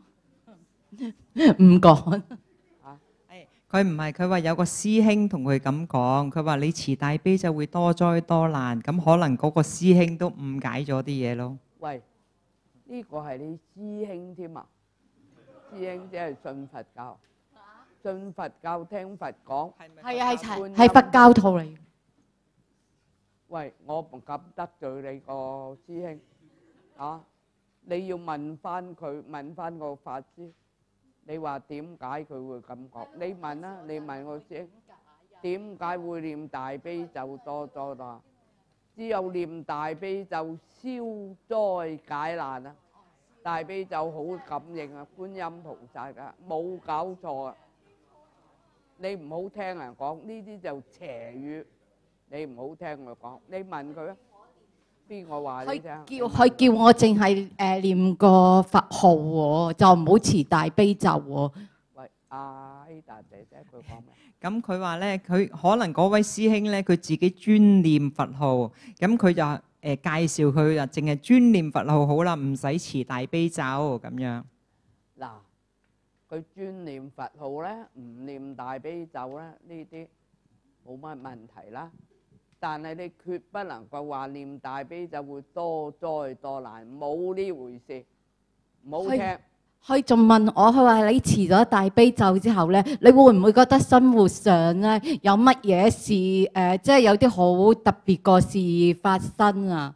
唔講。 佢唔係，佢話有個師兄同佢咁講，佢話你持大悲咒會多災多難，咁可能嗰個師兄都誤解咗啲嘢咯。 喂，呢個係你師兄添啊！師兄即係信佛教，信佛教聽佛講， 係啊，係係佛教徒嚟。 喂，我唔敢得罪你個師兄啊！你要問翻佢，問翻個法師。你話點解佢會咁講？你問啦，你問我先，點解會念大悲咒多災多難？只有念大悲咒消災解難啊！大悲咒好感應啊，觀音菩薩噶，冇搞錯啊！你唔好聽人講，呢啲就邪語，你唔好聽佢講，你問佢啊。邊個話你聽？ 叫佢叫我淨係誒念個佛號喎，就唔好持大悲咒喎。 喂，阿 Ada 姐姐佢講咩？ 咁佢話咧，佢可能嗰位師兄咧，佢自己專念佛號，咁佢就誒介紹佢啊，淨係專念佛號好啦，唔使持大悲咒咁樣。 嗱，佢專念佛號咧，唔念大悲咒咧，呢啲冇乜問題啦。但係你決不能夠話念大悲咒會多災多難，冇呢回事，唔好聽。 佢仲問我，佢話你持咗大悲咒之後咧，你會唔會覺得生活上咧有乜嘢事誒，即係有啲好特別個事發生啊？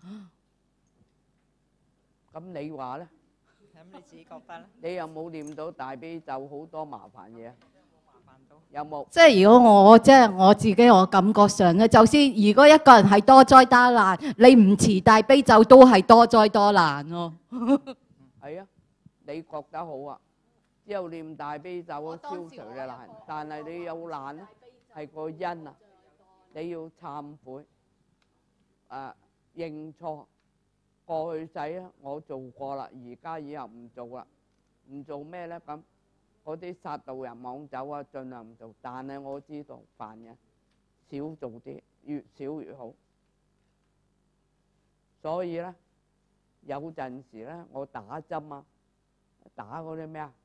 咁你話咧？ 咁你自己覺得咧？ 你有冇念到大悲咒好多麻煩嘢？有冇？ 即係如果我即係我自己，我感覺上咧，就算如果一個人係多災多難，你唔持大悲咒都係多災多難咯。 係啊，你覺得好啊？只有念大悲咒啊，消除嘅難。但係你有難咧，係個因啊，你要懺悔，誒認錯。過去世啊，我做過啦，而家以後唔做啦。唔做咩咧？咁嗰啲殺盜人妄酒啊，盡量唔做。但係我知道犯人少做啲，越少越好。所以咧，有陣時咧，我打針啊，打嗰啲咩啊，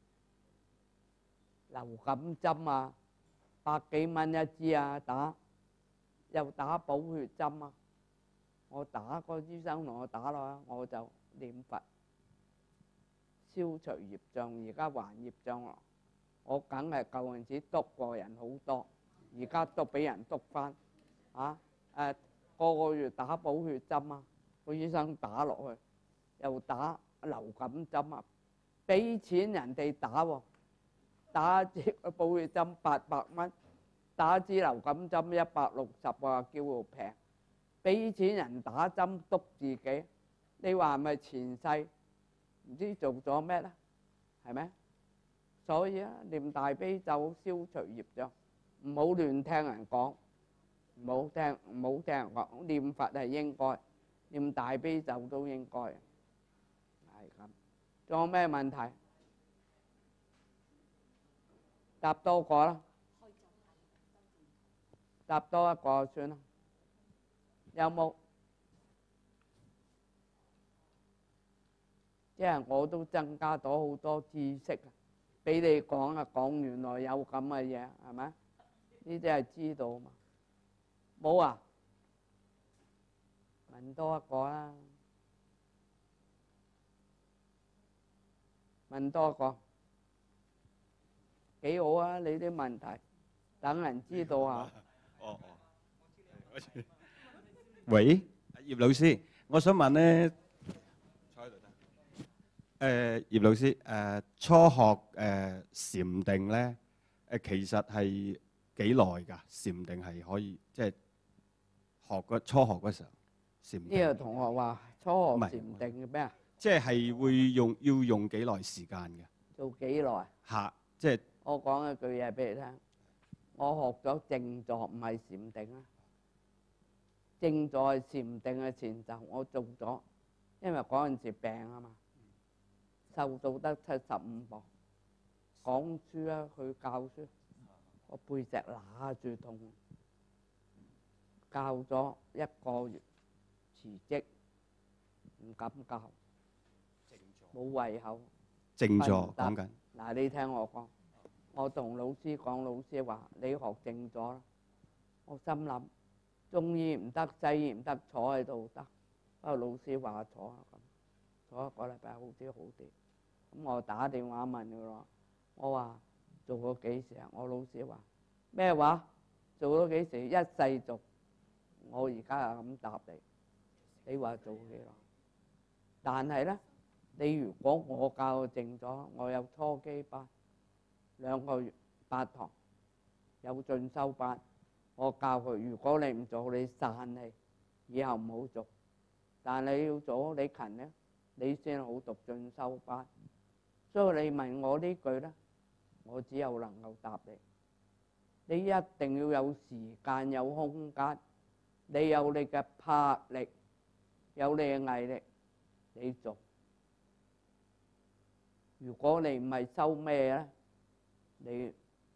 流感針啊，百幾蚊一支啊，打又打補血針啊。我打個醫生同我打落，我就念佛消除業障。而家還業障咯，我梗係舊陣時督過人好多，而家都俾人督翻啊！誒個個月打補血針啊，個醫生打落去，又打流感針啊，俾錢人哋打喎，打一支補血針八百蚊，打支流感針一百六十啊，叫做平。俾錢人打針督自己，你話係咪前世唔知做咗咩咧？係咪？所以啊，念大悲咒消除業障，唔好亂聽人講，唔好聽唔好聽人講。念佛係應該，念大悲咒都應該，係咁。仲有咩問題？答多個啦，答多一個算啦。有冇？即係我都增加咗好多知識啊！俾你講啊，講原來有咁嘅嘢，係咪？呢啲係知道嘛？冇啊？問多一個啦，問多一個，幾好啊！你啲問題，等人知道下。 哦哦。喂，葉老師，我想問咧，坐喺度得。 誒葉老師誒初學誒禪定咧誒其實係幾耐㗎？禪定係可以即係學個初學嗰時候禪定。 呢個同學話初學唔係禪定嘅咩啊？ 即係會用要用幾耐時間嘅？ 做幾耐？ 嚇！即係我講一句嘢俾你聽，我學咗靜坐唔係禪定啊。靜坐係禪定嘅前奏，我做咗，因為嗰陣時病啊嘛，瘦到得七十五磅，講書啊，去教書，我背脊揦住痛，教咗一個月，辭職，唔敢教，冇胃口。 靜坐講緊。 嗱，你聽我講，我同老師講，老師話你學靜坐啦，我心諗。中醫唔得，西醫唔得，坐喺度得。不過老師話坐啊咁，坐一個禮拜好啲好啲。咁我打電話問佢咯，我話做咗幾時啊？我老師話咩話？做咗幾時？一世做。我而家係咁答你，你話做幾耐？但係咧，你如果我教靜咗，我有初基班，兩個月八堂，有進修班。我教佢，如果你唔做，你散氣，以後唔好做。但你要做，你勤咧，你先好讀進修班。所以你問我呢句咧，我只有能夠答你。你一定要有時間、有空間，你有你嘅魄力，有你嘅毅力，你做。如果你唔係收咩咧，你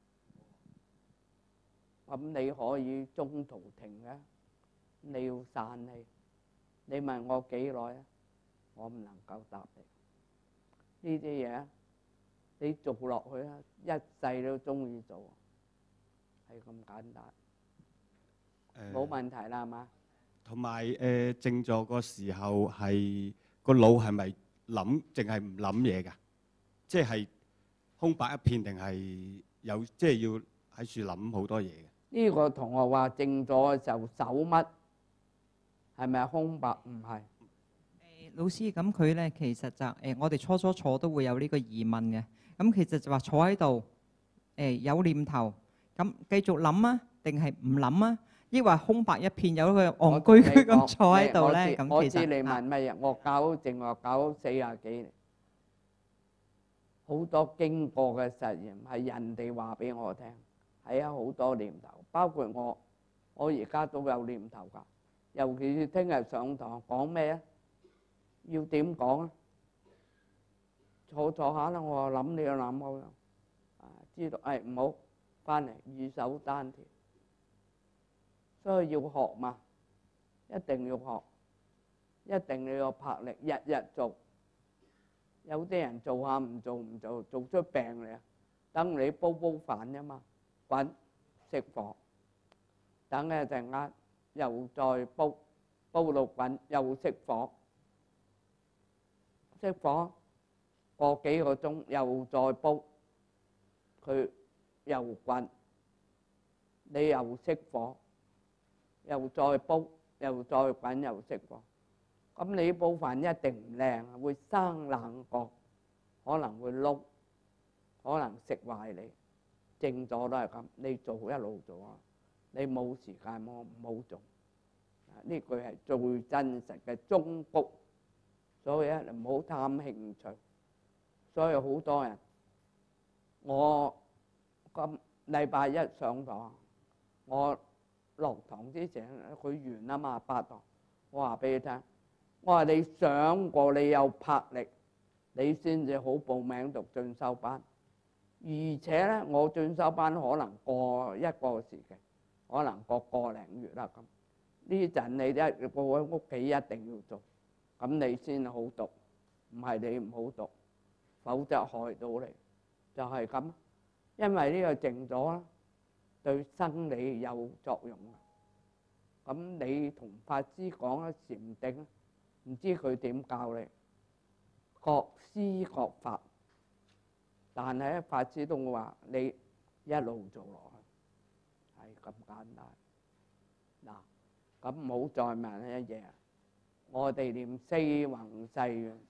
咁你可以中途停嘅，你要散氣。你問我幾耐啊？我唔能夠答你。呢啲嘢你做落去啊，一世都中意做，係咁簡單。冇問題啦，係嘛？ 同埋誒靜坐個時候係個腦係咪諗，淨係唔諗嘢㗎？即係空白一片定係有即係要喺處諗好多嘢嘅？ 呢個同學話靜坐嘅時候手乜？係咪空白？唔係。 誒老師咁佢咧其實就誒我哋初初坐都會有呢個疑問嘅。咁其實就話坐喺度誒有念頭，咁繼續諗啊，定係唔諗啊？抑或空白一片有佢戇居居咁坐喺度咧？咁其實我知你問乜嘢？我教靜坐教四廿幾年，好多經過嘅實驗係人哋話俾我聽。係啊，好多念頭，包括我，我而家都有念頭㗎。尤其是聽日上堂講咩啊？要點講啊？坐坐下啦，我話諗你又諗好啦。啊，知道誒唔好翻嚟二手丹田，所以要學嘛，一定要學，一定要有魄力，日日做。有啲人做下唔做唔做，做出病嚟啊！等你煲煲飯啫嘛。滾熄火，等一陣間又再煲，煲到滾又熄火，熄火過幾個鐘又再煲，佢又滾，你又熄火，又再煲，又再滾又熄火，咁你煲飯一定唔靚，會生冷角，可能會燶，可能食壞你。靜坐都係咁，你做一路做啊！你冇時間我唔好做。呢句係最真實嘅忠告，所以咧唔好貪興趣。所以好多人，我今禮拜一上堂，我落堂之前佢完啊嘛八堂，我話俾你聽，我話你想過你有魄力，你先至好報名讀進修班。而且咧，我進修班可能過一個時期，可能過個零月啦咁。呢陣你一過喺屋企一定要做，咁你先好讀，唔係你唔好讀，否則害到你。就係咁，因為呢個靜坐啦，對生理有作用啊。咁你同法師講啊禪定，唔知佢點教你，各施各法。但係咧，法師都會話你一路做落去，係咁簡單。嗱，咁唔好再問一嘢。我哋念四弘誓願，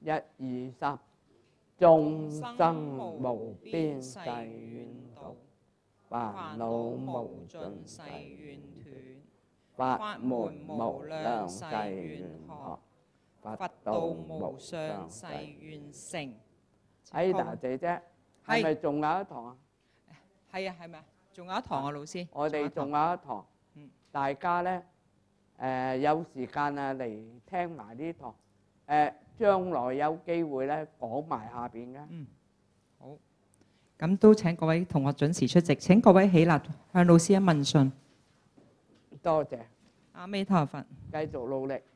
一二三，眾生無邊誓願度，煩惱無盡誓願斷，法門無量誓願學，佛道無上誓願成。喺嗱姐姐，係咪仲有一堂啊？ 係啊，係咪啊？仲有一堂啊，老師。 我哋仲有一堂，大家咧誒有時間啊嚟聽埋呢堂，誒將來有機會咧講埋下邊嘅。 嗯，好。咁都請各位同學準時出席。請各位起立，向老師一問訊。 多謝。 阿彌陀佛。 繼續努力。